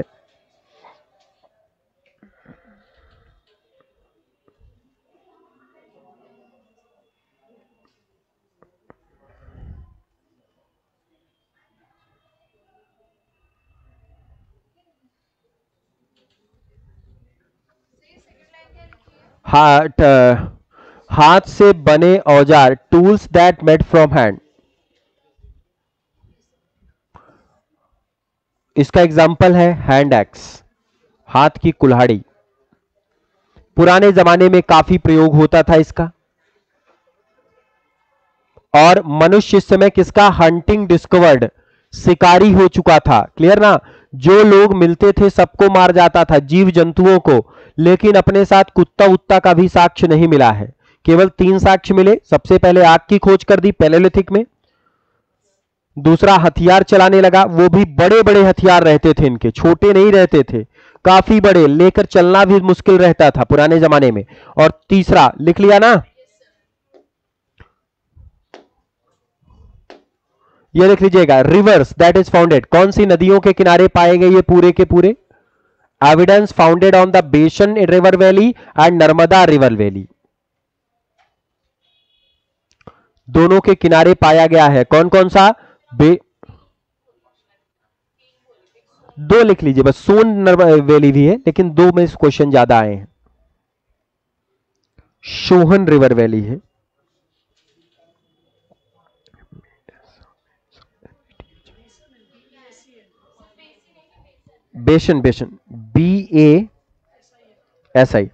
हाथ हाथ से बने औजार, tools that made from hand. इसका एग्जाम्पल है हैंड एक्स। हाथ की कुल्हाड़ी, पुराने जमाने में काफी प्रयोग होता था इसका। और मनुष्य इस समय किसका हंटिंग डिस्कवर्ड, शिकारी हो चुका था। क्लियर ना? जो लोग मिलते थे सबको मार जाता था, जीव जंतुओं को, लेकिन अपने साथ कुत्ता उत्ता का भी साक्ष्य नहीं मिला है। केवल तीन साक्ष्य मिले। सबसे पहले आग की खोज कर दी पैलेलिथिक में, दूसरा हथियार चलाने लगा, वो भी बड़े बड़े हथियार रहते थे इनके, छोटे नहीं रहते थे, काफी बड़े, लेकर चलना भी मुश्किल रहता था पुराने जमाने में। और तीसरा लिख लिया ना, ये लिख लीजिएगा, रिवर्स दैट इज फाउंडेड। कौन सी नदियों के किनारे पाए गए ये पूरे के पूरे? Evidence founded on the basin river valley and Narmada river valley, दोनों के किनारे पाया गया है। कौन कौन सा? बे दो लिख लीजिए बस, सोन वैली भी है लेकिन दो में क्वेश्चन ज्यादा आए हैं। सोहन रिवर वैली है, बेसन, बेसन बी ए एस आई।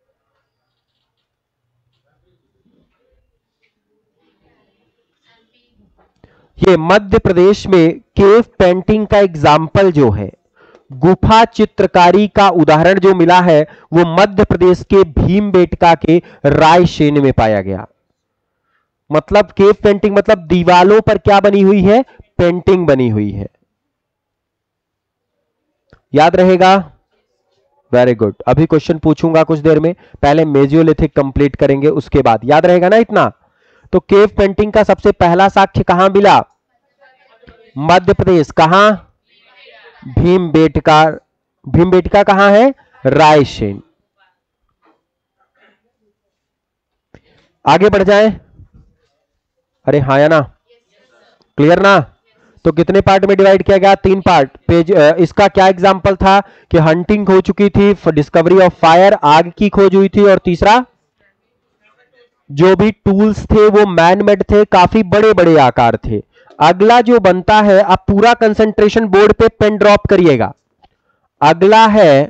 ये मध्य प्रदेश में केव पेंटिंग का एग्जाम्पल जो है, गुफा चित्रकारी का उदाहरण जो मिला है, वो मध्य प्रदेश के भीमबेटका के रायसेन में पाया गया। मतलब केव पेंटिंग मतलब दीवालों पर क्या बनी हुई है? पेंटिंग बनी हुई है। याद रहेगा? Very good. अभी क्वेश्चन पूछूंगा कुछ देर में, पहले मेजियोलिथिक कंप्लीट करेंगे उसके बाद। याद रहेगा ना इतना? तो केव पेंटिंग का सबसे पहला साक्ष्य कहां मिला? मध्य प्रदेश। कहां? भीमबेटका। भीमबेटका कहां है? रायसेन। आगे बढ़ जाएं। अरे हाँ या ना? क्लियर ना? तो कितने पार्ट में डिवाइड किया गया? तीन पार्ट। पेज इसका क्या एग्जांपल था कि हंटिंग हो चुकी थी, डिस्कवरी ऑफ फायर, आग की खोज हुई थी, और तीसरा जो भी टूल्स थे वो मैन मेड थे, काफी बड़े बड़े आकार थे। अगला जो बनता है, आप पूरा कंसंट्रेशन बोर्ड पे पेन ड्रॉप करिएगा। अगला है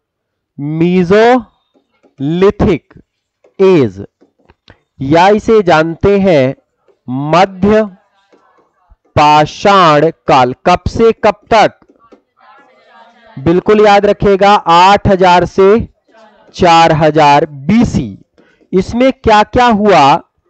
मीजोलिथिक एज, या इसे जानते हैं मध्य पाषाण काल। कब से कब तक? बिल्कुल याद रखिएगा, आठ हज़ार से चार हज़ार बीसी। इसमें क्या क्या हुआ?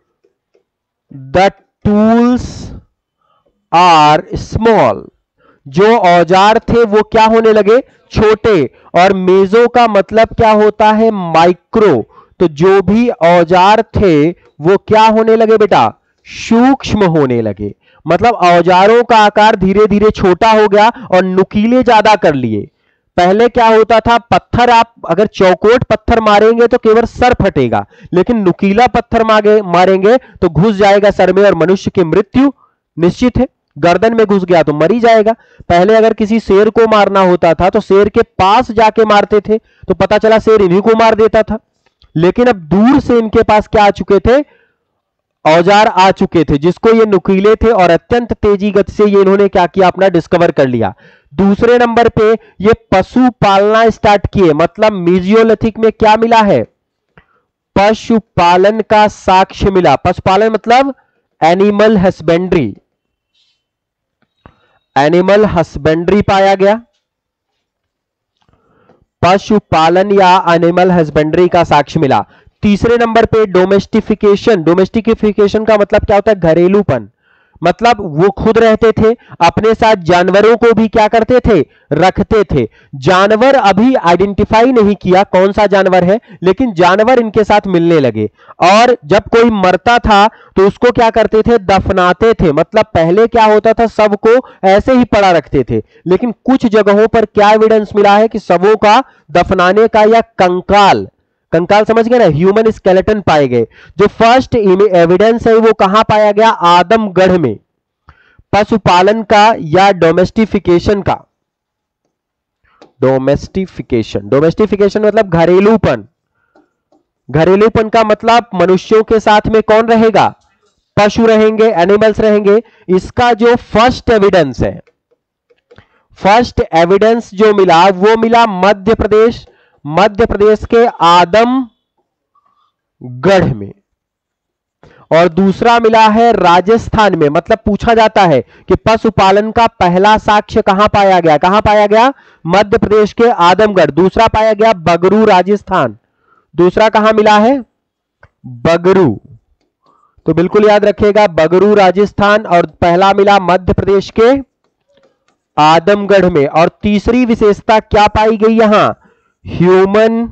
द टूल्स आर स्मॉल, जो औजार थे वो क्या होने लगे? छोटे। और मेजो का मतलब क्या होता है? माइक्रो। तो जो भी औजार थे वो क्या होने लगे बेटा? सूक्ष्म होने लगे। मतलब औजारों का आकार धीरे धीरे छोटा हो गया और नुकीले ज्यादा कर लिए। पहले क्या होता था? पत्थर, आप अगर चौकोट पत्थर मारेंगे तो केवल सर फटेगा, लेकिन नुकीला पत्थर मारेंगे तो घुस जाएगा सर में और मनुष्य की मृत्यु निश्चित है। गर्दन में घुस गया तो मर ही जाएगा। पहले अगर किसी शेर को मारना होता था तो शेर के पास जाके मारते थे, तो पता चला शेर इन्हीं को मार देता था। लेकिन अब दूर से इनके पास क्या आ चुके थे? औजार आ चुके थे, जिसको ये नुकीले थे और अत्यंत तेजी गति से ये इन्होंने क्या किया? अपना डिस्कवर कर लिया। दूसरे नंबर पे ये पशु पालना स्टार्ट किए। मतलब मीजियोलिथिक में क्या मिला है? पशुपालन का साक्ष्य मिला। पशुपालन मतलब एनिमल हस्बेंड्री, एनिमल हस्बेंड्री पाया गया। पशुपालन या एनिमल हस्बेंड्री का साक्ष्य मिला। तीसरे नंबर पे डोमेस्टिफिकेशन। डोमेस्टिफिकेशन का मतलब क्या होता है? घरेलूपन। मतलब वो खुद रहते थे, अपने साथ जानवरों को भी क्या करते थे? रखते थे। जानवर अभी आइडेंटिफाई नहीं किया कौन सा जानवर है, लेकिन जानवर इनके साथ मिलने लगे। और जब कोई मरता था तो उसको क्या करते थे? दफनाते थे। मतलब पहले क्या होता था? सबको ऐसे ही पड़ा रखते थे, लेकिन कुछ जगहों पर क्या एविडेंस मिला है कि सबों का दफनाने का या कंकाल, कंकाल समझ गए ना, ह्यूमन स्केलेटन पाए गए। जो फर्स्ट एविडेंस है वो कहां पाया गया? आदमगढ़ में। पशुपालन का या डोमेस्टिफिकेशन का, डोमेस्टिफिकेशन, डोमेस्टिफिकेशन मतलब घरेलूपन। घरेलूपन का मतलब मनुष्यों के साथ में कौन रहेगा? पशु रहेंगे, एनिमल्स रहेंगे। इसका जो फर्स्ट एविडेंस है, फर्स्ट एविडेंस जो मिला वो मिला मध्य प्रदेश, मध्य प्रदेश के आदमगढ़ में, और दूसरा मिला है राजस्थान में। मतलब पूछा जाता है कि पशुपालन का पहला साक्ष्य कहां पाया गया, कहां पाया गया, मध्य प्रदेश के आदमगढ़। दूसरा पाया गया बगरू राजस्थान, दूसरा कहां मिला है, बगरू। तो बिल्कुल याद रखिएगा बगरू राजस्थान, और पहला मिला मध्य प्रदेश के आदमगढ़ में। और तीसरी विशेषता क्या पाई गई यहां, ह्यूमन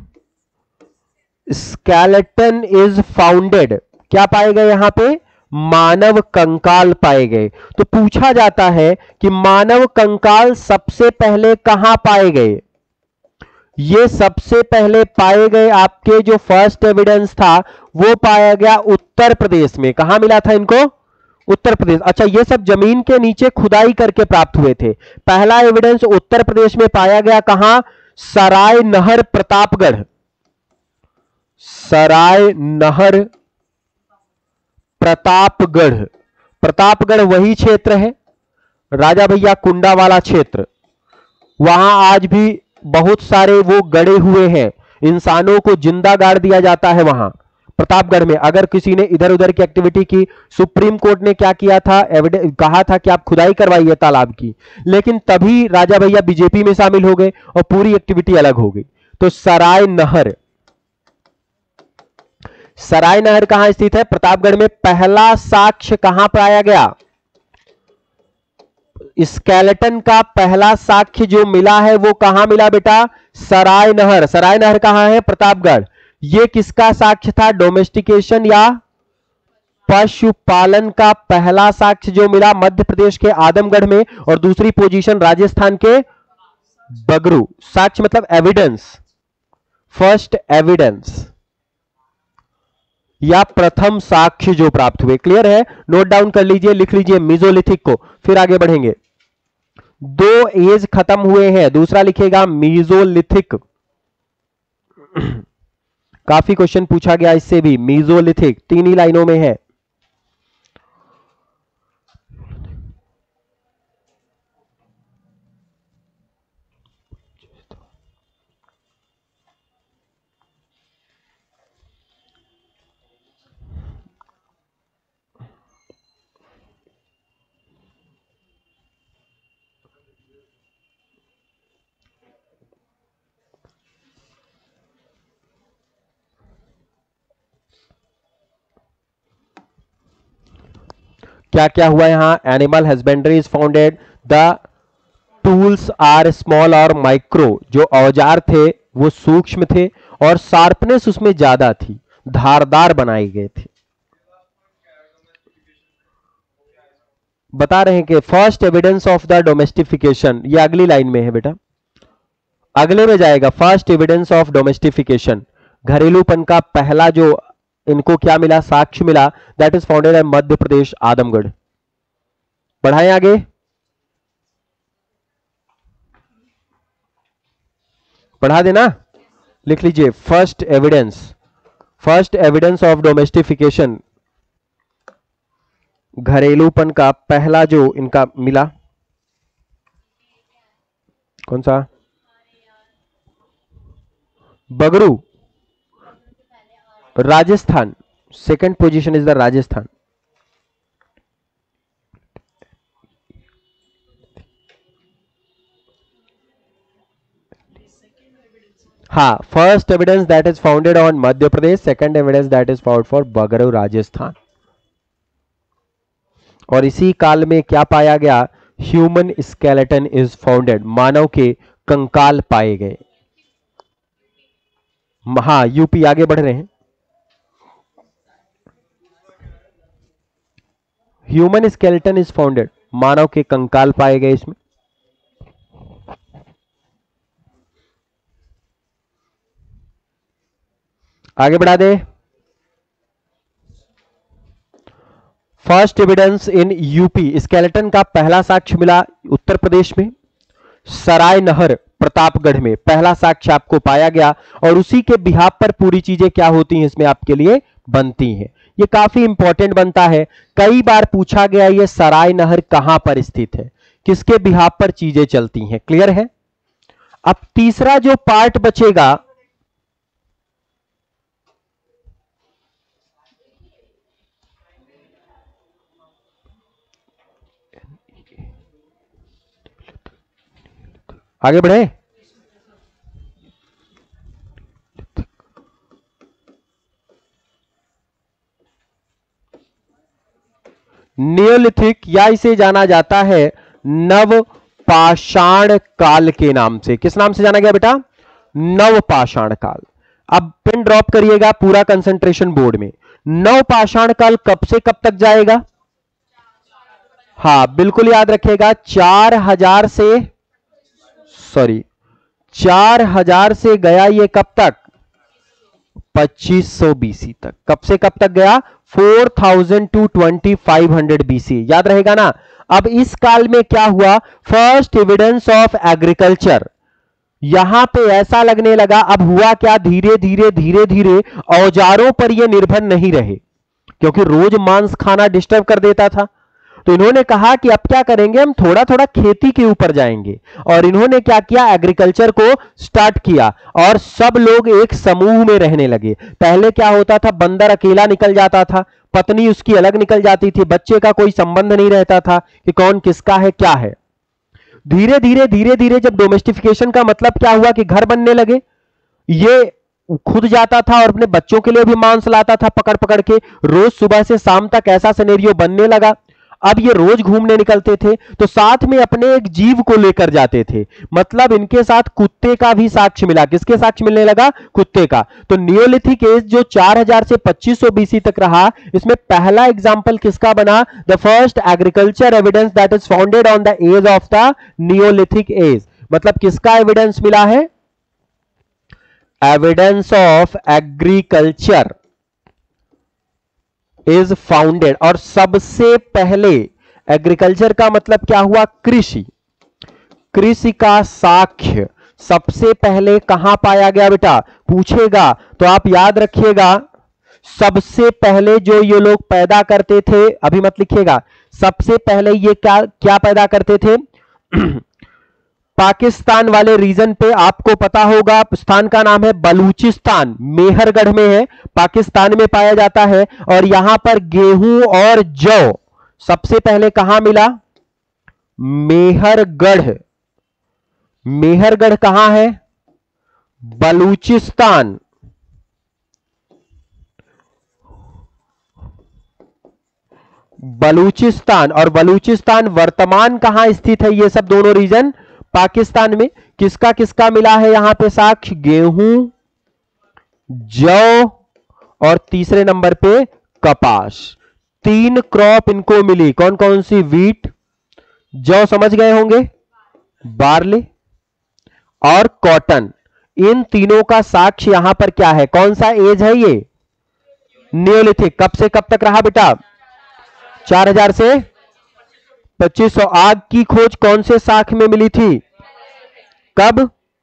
स्केलेटन इज फाउंडेड। क्या पाए गए यहां पे, मानव कंकाल पाए गए। तो पूछा जाता है कि मानव कंकाल सबसे पहले कहां पाए गए। ये सबसे पहले पाए गए आपके जो फर्स्ट एविडेंस था वो पाया गया उत्तर प्रदेश में। कहां मिला था इनको, उत्तर प्रदेश। अच्छा, ये सब जमीन के नीचे खुदाई करके प्राप्त हुए थे। पहला एविडेंस उत्तर प्रदेश में पाया गया, कहां, सराय नहर प्रतापगढ़, सराय नहर प्रतापगढ़। प्रतापगढ़ वही क्षेत्र है राजा भैया कुंडा वाला क्षेत्र, वहां आज भी बहुत सारे वो गड़े हुए हैं, इंसानों को जिंदा गाड़ दिया जाता है वहां प्रतापगढ़ में। अगर किसी ने इधर उधर की एक्टिविटी की, सुप्रीम कोर्ट ने क्या किया था, एविडेंस कहा था कि आप खुदाई करवाइए तालाब की, लेकिन तभी राजा भैया बीजेपी में शामिल हो गए और पूरी एक्टिविटी अलग हो गई। तो सराय नहर, सराय नहर कहां स्थित है, प्रतापगढ़ में। पहला साक्ष्य कहां पाया गया, स्केलेटन का पहला साक्ष्य जो मिला है वो कहां मिला बेटा, सराय नहर। सराय नहर कहां है, प्रतापगढ़। ये किसका साक्ष्य था, डोमेस्टिकेशन या पशुपालन का पहला साक्ष्य जो मिला मध्य प्रदेश के आदमगढ़ में, और दूसरी पोजीशन राजस्थान के बगरू। साक्ष्य मतलब एविडेंस, फर्स्ट एविडेंस या प्रथम साक्ष्य जो प्राप्त हुए। क्लियर है, नोट डाउन कर लीजिए, लिख लीजिए मीजोलिथिक को, फिर आगे बढ़ेंगे। दो एज खत्म हुए हैं, दूसरा लिखेगा मीजोलिथिक। काफी क्वेश्चन पूछा गया इससे भी, मीजोलिथिक तीन ही लाइनों में है। क्या क्या हुआ यहां, animal husbandry is founded, the tools are small और माइक्रो। जो औजार थे वो सूक्ष्म थे और शार्पनेस उसमें ज्यादा थी, धारदार बनाए गए थे। बता रहे हैं कि first evidence of the domestification, ये अगली लाइन में है बेटा, अगले में जाएगा। फर्स्ट एविडेंस ऑफ डोमेस्टिफिकेशन, घरेलूपन का पहला जो इनको क्या मिला, साक्ष्य मिला, that is founded in Madhya Pradesh Adamgarh. बढ़ाएं आगे, बढ़ा देना, लिख लीजिए first evidence, first evidence of domestification, घरेलूपन का पहला जो इनका मिला, कौन सा, Bagru Rajasthan. Second position is the Rajasthan. हाँ, first evidence that is founded on Madhya Pradesh, second evidence that is found for Bagru Rajasthan. और इसी काल में क्या पाया गया, ह्यूमन स्केलेटन इज फाउंडेड, मानव के कंकाल पाए गए। हाँ, यूपी आगे बढ़ रहे हैं। ह्यूमन स्केलेटन इज फाउंडेड, मानव के कंकाल पाए गए इसमें। आगे बढ़ा दे, first evidence in UP, skeleton का पहला साक्ष्य मिला उत्तर प्रदेश में, सराय नहर प्रतापगढ़ में पहला साक्ष्य आपको पाया गया, और उसी के बिहाफ पर पूरी चीजें क्या होती हैं इसमें आपके लिए बनती हैं। ये काफी इंपॉर्टेंट बनता है, कई बार पूछा गया ये सराय नहर कहां पर स्थित है, किसके बिहाफ पर चीजें चलती हैं। क्लियर है। अब तीसरा जो पार्ट बचेगा, आगे बढ़े। नियोलिथिक या इसे जाना जाता है नव पाषाण काल के नाम से। किस नाम से जाना गया बेटा? नव पाषाण काल। अब पिन ड्रॉप करिएगा पूरा कंसंट्रेशन बोर्ड में। नव पाषाण काल कब से कब तक जाएगा? हाँ बिल्कुल याद रखिएगा, चार हजार से सॉरी चार हजार से गया ये कब तक? पच्चीस सौ बीसी तक। कब से कब तक गया? Four thousand to twenty five hundred BC. याद रहेगा ना। अब इस काल में क्या हुआ? First evidence of agriculture. यहां पे ऐसा लगने लगा, अब हुआ क्या, धीरे धीरे धीरे धीरे औजारों पर ये निर्भर नहीं रहे, क्योंकि रोज मांस खाना डिस्टर्ब कर देता था। तो इन्होंने कहा कि अब क्या करेंगे, हम थोड़ा थोड़ा खेती के ऊपर जाएंगे। और इन्होंने क्या किया? एग्रीकल्चर को स्टार्ट किया और सब लोग एक समूह में रहने लगे। पहले क्या होता था, बंदर अकेला निकल जाता था, पत्नी उसकी अलग निकल जाती थी, बच्चे का कोई संबंध नहीं रहता था कि कौन किसका है क्या है। धीरे धीरे धीरे धीरे जब डोमेस्टिफिकेशन का मतलब क्या हुआ कि घर बनने लगे, ये खुद जाता था और अपने बच्चों के लिए भी मांस लाता था पकड़ पकड़ के। रोज सुबह से शाम तक ऐसा सिनेरियो बनने लगा। अब ये रोज घूमने निकलते थे तो साथ में अपने एक जीव को लेकर जाते थे, मतलब इनके साथ कुत्ते का भी साक्ष्य मिला। किसके साक्ष्य मिलने लगा? कुत्ते का। तो नियोलिथिक एज जो चार हजार से पच्चीस सौ बीसी तक रहा, इसमें पहला एग्जाम्पल किसका बना? The first agriculture evidence that is founded on the age of the neolithic age. मतलब किसका एविडेंस मिला है? Evidence of agriculture is founded. और सबसे पहले एग्रीकल्चर का मतलब क्या हुआ? कृषि। कृषि का साक्ष्य सबसे पहले कहां पाया गया बेटा? पूछेगा तो आप याद रखिएगा, सबसे पहले जो ये लोग पैदा करते थे, अभी मत लिखिएगा, सबसे पहले ये क्या क्या पैदा करते थे? पाकिस्तान वाले रीजन पे, आपको पता होगा स्थान का नाम है बलूचिस्तान, मेहरगढ़ में है, पाकिस्तान में पाया जाता है। और यहां पर गेहूं और जौ सबसे पहले कहां मिला? मेहरगढ़। मेहरगढ़ कहां है? बलूचिस्तान। बलूचिस्तान और बलूचिस्तान वर्तमान कहां स्थित है? ये सब दोनों रीजन पाकिस्तान में। किसका किसका मिला है यहां पे साक्ष्य? गेहूं, जौ और तीसरे नंबर पे कपास। तीन क्रॉप इनको मिली। कौन कौन सी? वीट, जौ समझ गए होंगे, बार्ले और कॉटन। इन तीनों का साक्ष्य यहां पर क्या है? कौन सा एज है ये? नियोलिथिक। कब से कब तक रहा बेटा? चार हजार से पच्चीस सौ। आग की खोज कौन से शाख में मिली थी? कब?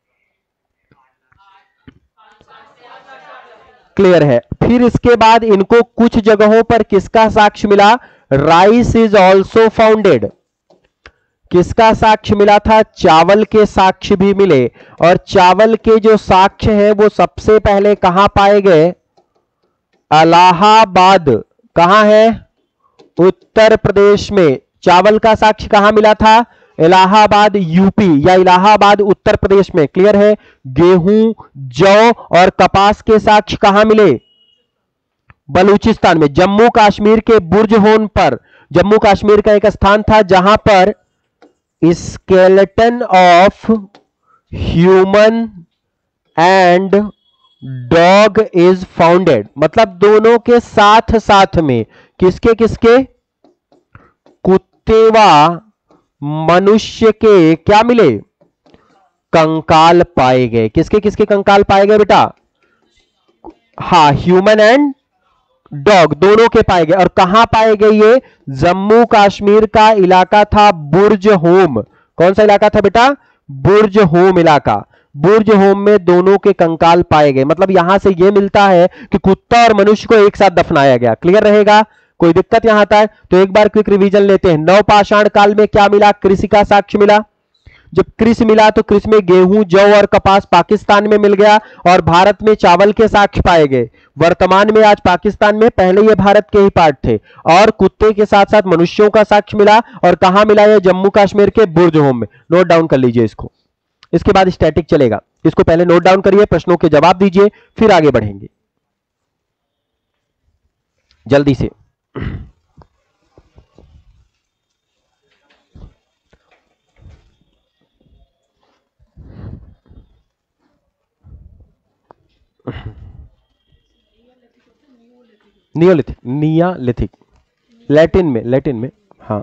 क्लियर है। फिर इसके बाद इनको कुछ जगहों पर किसका साक्ष्य मिला? Rice is also founded. किसका साक्ष्य मिला था? चावल के साक्ष्य भी मिले। और चावल के जो साक्ष्य हैं वो सबसे पहले कहां पाए गए? इलाहाबाद। कहां है? उत्तर प्रदेश में। चावल का साक्ष्य कहां मिला था? इलाहाबाद यूपी या इलाहाबाद उत्तर प्रदेश में। क्लियर है। गेहूं, जौ और कपास के साक्ष्य कहां मिले? बलूचिस्तान में। जम्मू कश्मीर के बुर्जहोन पर, जम्मू कश्मीर का एक स्थान था जहां पर skeleton of human and dog is founded. मतलब दोनों के साथ साथ में किसके किसके? कुत्ते व मनुष्य के क्या मिले? कंकाल पाए गए। किसके किसके कंकाल पाए गए बेटा? हाँ, ह्यूमन एंड डॉग दोनों के पाए गए। और कहां पाए गए ये? जम्मू कश्मीर का इलाका था बुर्ज होम। कौन सा इलाका था बेटा? बुर्ज होम इलाका। बुर्ज होम में दोनों के कंकाल पाए गए। मतलब यहां से यह मिलता है कि कुत्ता और मनुष्य को एक साथ दफनाया गया। क्लियर रहेगा। कोई दिक्कत यहां तक? तो एक बार क्विक रिवीजन लेते हैं। नवपाषाण काल में क्या मिला? कृषि का साक्ष्य मिला। जब कृषि मिला तो कृषि में गेहूं, जौ और कपास पाकिस्तान में मिल गया और भारत में चावल के साक्ष्य पाए गए। वर्तमान में आज पाकिस्तान में, पहले ये भारत के ही पार्ट थे। और कुत्ते के साथ साथ मनुष्यों का साक्ष्य मिला। और कहां मिला? ये जम्मू कश्मीर के बुर्ज होम में। नोट डाउन कर लीजिए इसको। इसके बाद स्टैटिक चलेगा, इसको पहले नोट डाउन करिए, प्रश्नों के जवाब दीजिए, फिर आगे बढ़ेंगे जल्दी से। नियोलिथिक, नियालिथिक, लैटिन में, लैटिन में, हाँ।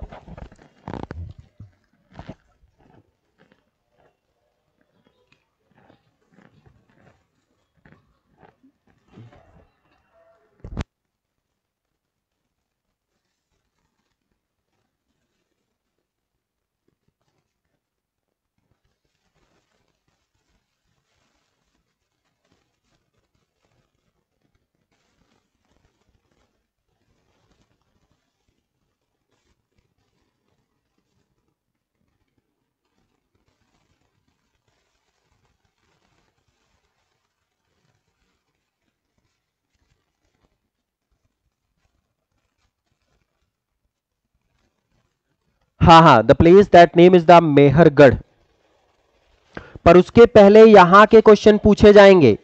हाँ हाँ, the place that name is the Mehrgarh. पर उसके पहले यहां के क्वेश्चन पूछे जाएंगे।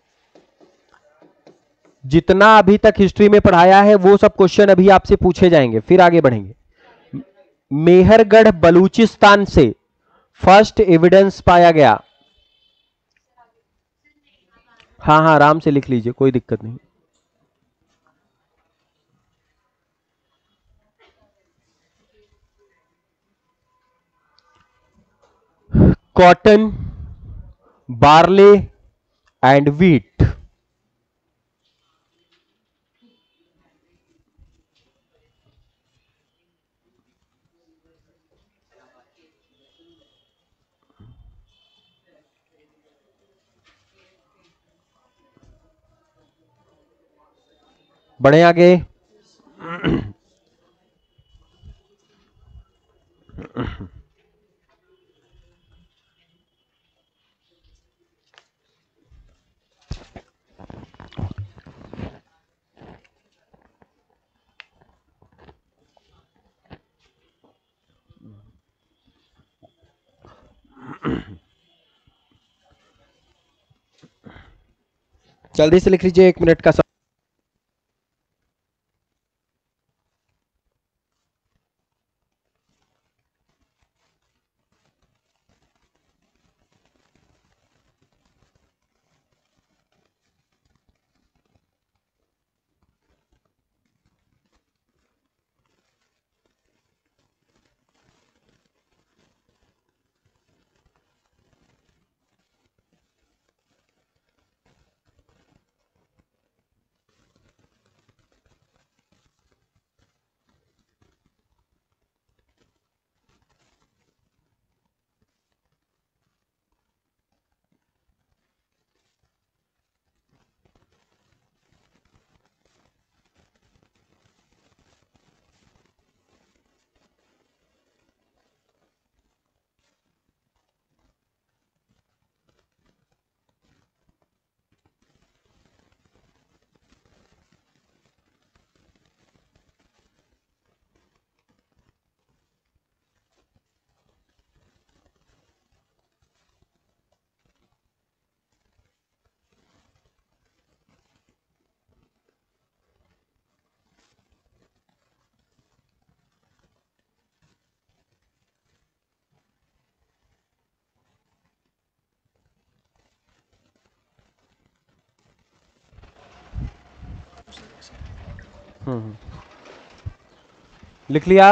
जितना अभी तक हिस्ट्री में पढ़ाया है वो सब क्वेश्चन अभी आपसे पूछे जाएंगे, फिर आगे बढ़ेंगे। मेहरगढ़ बलूचिस्तान से फर्स्ट एविडेंस पाया गया। हाँ हाँ, आराम से लिख लीजिए, कोई दिक्कत नहीं। Cotton, barley and wheat. बढ़े आगे। जल्दी से लिख लीजिए, एक मिनट का समय। लिख लिया?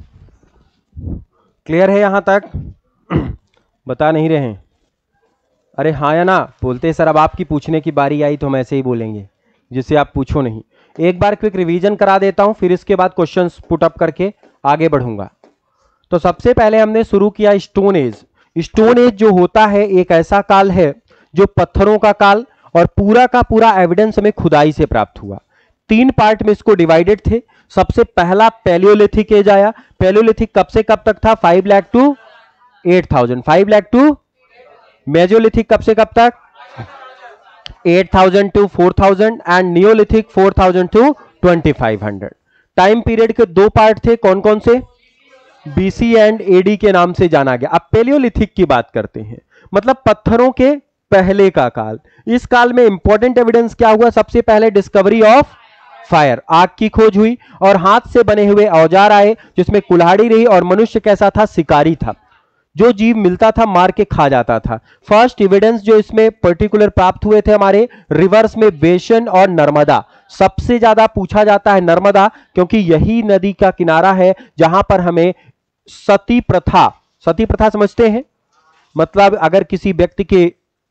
क्लियर है यहां तक? बता नहीं रहे हैं? अरे हाँ या ना बोलते सर। अब आपकी पूछने की बारी आई तो हम ऐसे ही बोलेंगे जिससे आप पूछो नहीं। एक बार क्विक रिवीजन करा देता हूं, फिर इसके बाद क्वेश्चंस पुट अप करके आगे बढ़ूंगा। तो सबसे पहले हमने शुरू किया स्टोन एज। स्टोन एज जो होता है एक ऐसा काल है जो पत्थरों का काल, और पूरा का पूरा एविडेंस हमें खुदाई से प्राप्त हुआ। तीन पार्ट में इसको डिवाइडेड थे। सबसे पहला पैलियोलिथिक एज आया। पैलियोलिथिक कब से कब तक था? Five lakh to eight thousand. Five lakh to. Mesolithic कब से कब तक? Eight thousand to four thousand. And neolithic four thousand to twenty five hundred. Time period के दो पार्ट थे, कौन कौन से? बीसी एंड एडी के नाम से जाना गया। अब पैलियोलिथिक की बात करते हैं, मतलब पत्थरों के पहले का काल। इस काल में इंपॉर्टेंट एविडेंस क्या हुआ? सबसे पहले डिस्कवरी ऑफ फायर, आग की खोज हुई, और हाथ से बने हुए औजार आए जिसमें कुल्हाड़ी रही, और मनुष्य कैसा था? शिकारी था, जो जीव मिलता था मार के खा जाता था। फर्स्ट एविडेंस जो इसमें पर्टिकुलर प्राप्त हुए थे हमारे रिवर्स में, बेसन और नर्मदा। सबसे ज्यादा पूछा जाता है नर्मदा, क्योंकि यही नदी का किनारा है जहां पर हमें सती प्रथा, सती प्रथा समझते हैं? मतलब अगर किसी व्यक्ति के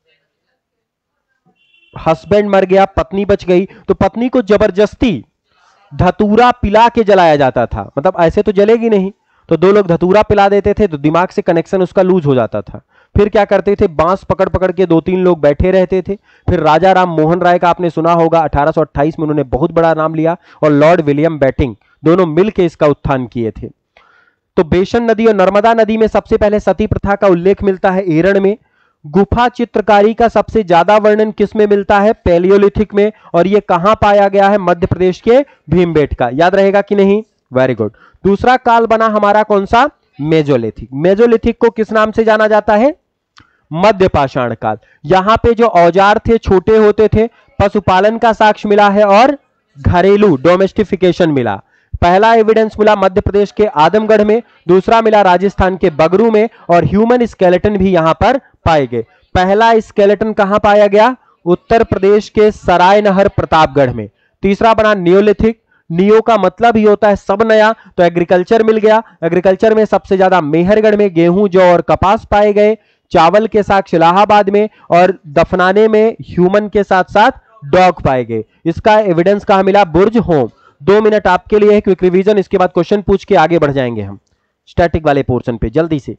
हस्बैंड मर गया, पत्नी बच गई, तो पत्नी को जबरदस्ती धतूरा पिला के जलाया जाता था। मतलब ऐसे तो जलेगी नहीं, तो दो लोग धतूरा पिला देते थे, तो दिमाग से कनेक्शन उसका लूज हो जाता था। फिर क्या करते थे? बांस पकड़ पकड़ के दो तीन लोग बैठे रहते थे। फिर राजा राम मोहन राय का आपने सुना होगा, अठारह सौ अट्ठाईस में उन्होंने बहुत बड़ा नाम लिया, और लॉर्ड विलियम बैटिंग, दोनों मिलकर इसका उत्थान किए थे। तो बेसन नदी और नर्मदा नदी में सबसे पहले सती प्रथा का उल्लेख मिलता है एरण में। गुफा चित्रकारी का सबसे ज्यादा वर्णन किस में मिलता है? पैलियोलिथिक में। और यह कहां पाया गया है? मध्य प्रदेश के भीमबेटका। याद रहेगा कि नहीं? Very good. दूसरा काल बना हमारा कौन सा? मेजोलिथिक। मेजोलिथिक को किस नाम से जाना जाता है? मध्य पाषाण काल। यहां पे जो औजार थे छोटे होते थे, पशुपालन का साक्ष्य मिला है, और घरेलू डोमेस्टिफिकेशन मिला। पहला एविडेंस मिला मध्य प्रदेश के आदमगढ़ में, दूसरा मिला राजस्थान के बगरू में, और ह्यूमन स्केलेटन भी यहां पर पाए गए। पहला स्केलेटन कहां पाया गया? उत्तर प्रदेश के सरायनहर प्रतापगढ़ में। तीसरा बना नियोलिथिक। नियो का मतलब ही होता है सब नया, तो एग्रीकल्चर मिल गया। एग्रीकल्चर में सबसे ज्यादा मेहरगढ़ में गेहूं, जौ और कपास पाए गए। चावल के साक्ष्य इलाहाबाद में, और दफनाने में ह्यूमन के साथ साथ डॉग पाए गए। इसका एविडेंस कहां मिला? बुर्ज होम। दो मिनट आपके लिए क्विक रिवीजन, इसके बाद क्वेश्चन पूछ के आगे बढ़ जाएंगे हम स्टैटिक वाले पोर्शन पे जल्दी से।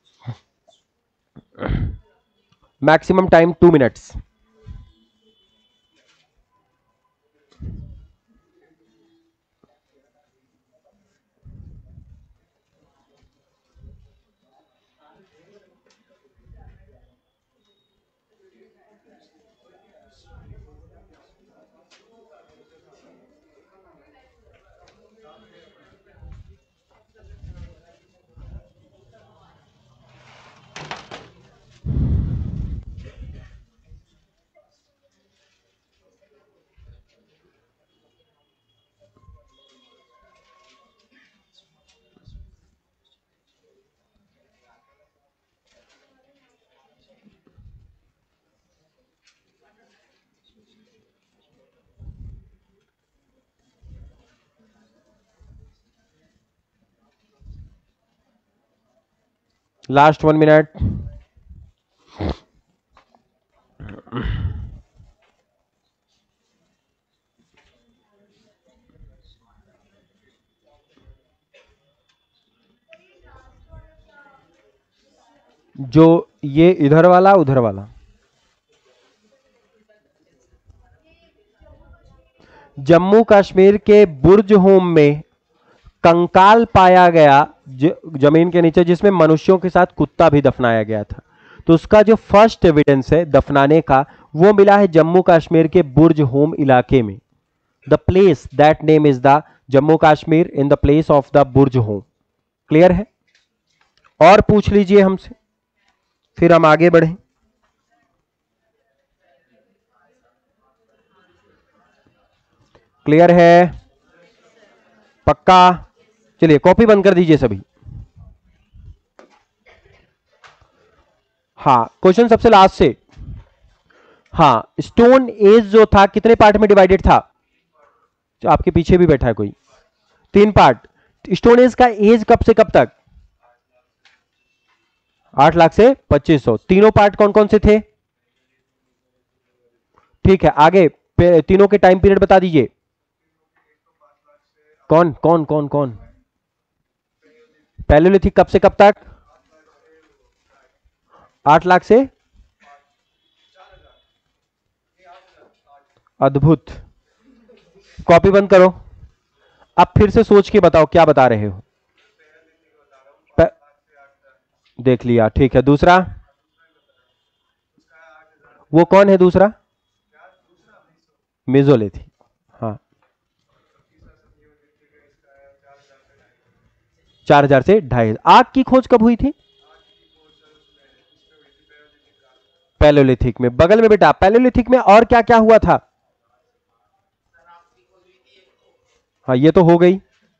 Maximum time two minutes. Last one minute. जो ये इधर वाला उधर वाला, जम्मू कश्मीर के बुर्ज होम में कंकाल पाया गया ज, जमीन के नीचे, जिसमें मनुष्यों के साथ कुत्ता भी दफनाया गया था। तो उसका जो फर्स्ट एविडेंस है दफनाने का, वो मिला है जम्मू कश्मीर के बुर्ज होम इलाके में। The place that name is the Jammu Kashmir, in the place of the Burzahom. Clear है? और पूछ लीजिए हमसे, फिर हम आगे बढ़ें। क्लियर है? पक्का? चलिए कॉपी बंद कर दीजिए सभी। हाँ, क्वेश्चन सबसे लास्ट से। हाँ, स्टोन एज जो था कितने पार्ट में डिवाइडेड था? जो आपके पीछे भी बैठा है कोई, तीन पार्ट। स्टोन एज का एज कब से कब तक? आठ लाख से पच्चीस सौ। तीनों पार्ट कौन कौन से थे? ठीक है, आगे तीनों के टाइम पीरियड बता दीजिए। कौन कौन कौन कौन? पैलियोलिथिक कब से कब तक? आठ लाख से। अद्भुत। कॉपी बंद करो। अब फिर से सोच के बताओ क्या बता रहे हो। देख लिया, ठीक है। दूसरा, वो कौन है दूसरा? मेसोलिथिक। हाँ, चार हजार से ढाई। आग की खोज कब हुई थी? पैलोलिथिक में। बगल में बेटा पैलोलिथिक में और क्या क्या हुआ था? हाँ ये तो हो गई।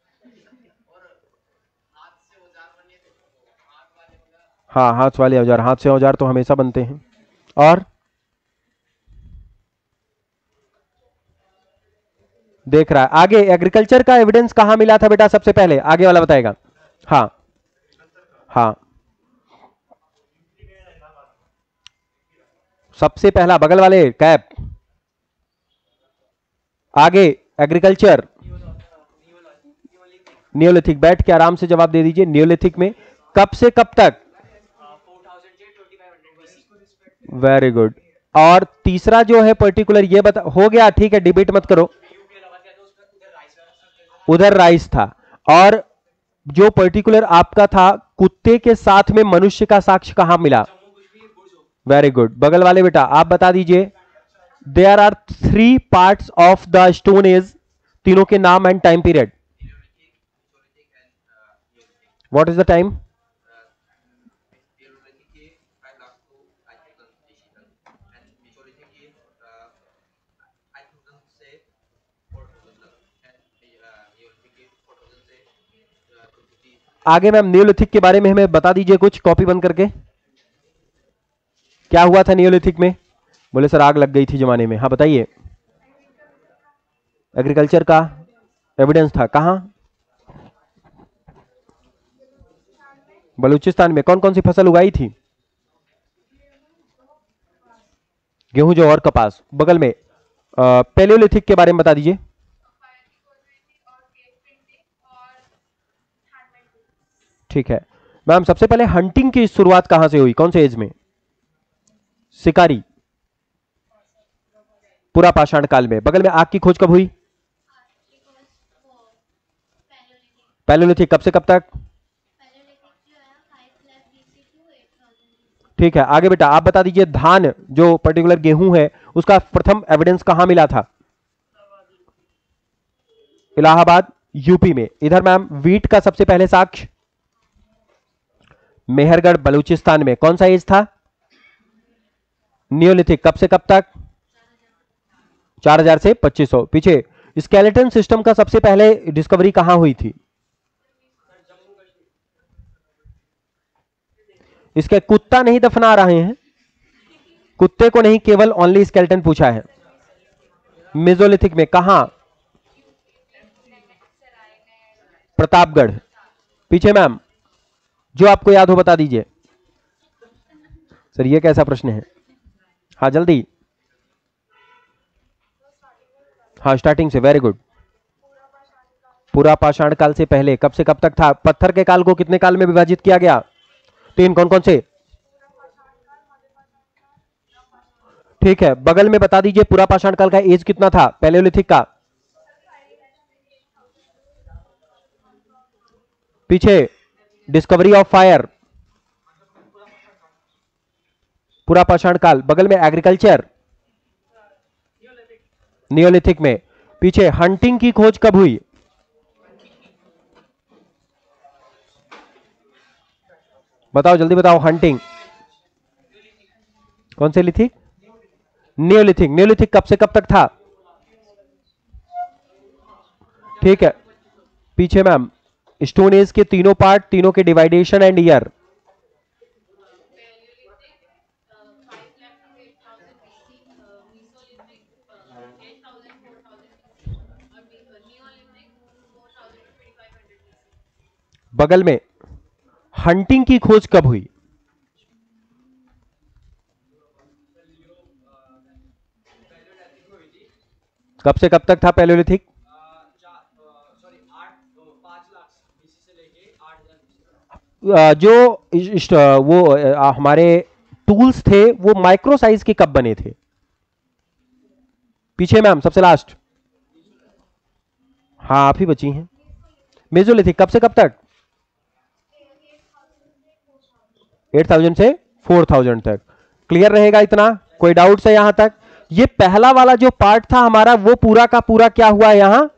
हाँ हाथ वाले औजार, हाथ से औजार तो हमेशा बनते हैं। और देख रहा है आगे, एग्रीकल्चर का एविडेंस कहां मिला था बेटा सबसे पहले? आगे वाला बताएगा। हाँ हाँ, सबसे पहला बगल वाले कैप। आगे एग्रीकल्चर, नियोलिथिक। बैठ के आराम से जवाब दे दीजिए। नियोलिथिक में कब से कब तक? Very good. और तीसरा जो है पर्टिकुलर ये बता, हो गया ठीक है, डिबेट मत करो। उधर राइस था। और जो पर्टिकुलर आपका था कुत्ते के साथ में मनुष्य का साक्ष्य कहां मिला? Very good. बगल वाले बेटा आप बता दीजिए। There are three parts of the stone age, तीनों के नाम and time period. What is the time? आगे मैम नियोलिथिक के बारे में हमें बता दीजिए कुछ, कॉपी बंद करके। क्या हुआ था नियोलिथिक में? बोले सर आग लग गई थी जमाने में। हाँ बताइए। एग्रीकल्चर का एविडेंस था कहां? बलूचिस्तान में। कौन कौन सी फसल उगाई थी? गेहूं, जौ और कपास। बगल में पैलियोलिथिक के बारे में बता दीजिए। ठीक है मैम, सबसे पहले हंटिंग की शुरुआत कहां से हुई, कौन से एज में? शिकारी, पूरा पाषाण काल में। बगल में आग की खोज कब हुई? पैलियोलिथिक। कब से कब तक? ठीक है आगे बेटा आप बता दीजिए। धान जो पर्टिकुलर गेहूं है उसका प्रथम एविडेंस कहां मिला था? इलाहाबाद, यूपी में। इधर मैम वीट का सबसे पहले साक्ष्य मेहरगढ़, बलूचिस्तान में। कौन सा एज था? नियोलिथिक। कब से कब तक? चार हजार से पच्चीस सौ। पीछे स्केलेटन सिस्टम का सबसे पहले डिस्कवरी कहां हुई थी? इसके कुत्ता नहीं दफना रहे हैं, कुत्ते को नहीं, केवल ओनली स्केलेटन पूछा है। मेसोलिथिक में कहां? प्रतापगढ़। पीछे मैम जो आपको याद हो बता दीजिए। सर ये कैसा प्रश्न है? हाँ जल्दी। हाँ स्टार्टिंग से। Very good. पूरा पाषाण काल से पहले कब से कब तक था? पत्थर के काल को कितने काल में विभाजित किया गया? तीन। कौन कौन से? ठीक है बगल में बता दीजिए पूरा पाषाण काल का एज कितना था पैलियोलिथिक का? पीछे डिस्कवरी ऑफ फायर, पूरा पाषाण काल। बगल में एग्रीकल्चर, नियोलिथिक में। पीछे हंटिंग की खोज कब हुई? बताओ जल्दी बताओ। हंटिंग कौन से लिथिक? नियोलिथिक। नियोलिथिक कब से कब तक था? ठीक है पीछे मैम स्टोन एज के तीनों पार्ट, तीनों के डिवाइडेशन एंड ईयर। बगल में हंटिंग की खोज कब हुई? कब से कब तक था पैलियोलिथिक? जो वो हमारे टूल्स थे वो माइक्रो साइज के कब बने थे? पीछे मैम सबसे लास्ट। हाँ आप ही बची हैं। मेसोलिथिक कब से कब तक? एट थाउजेंड से फोर थाउजेंड तक। क्लियर रहेगा इतना? कोई डाउट्स है यहां तक? ये पहला वाला जो पार्ट था हमारा वो पूरा का पूरा क्या हुआ यहां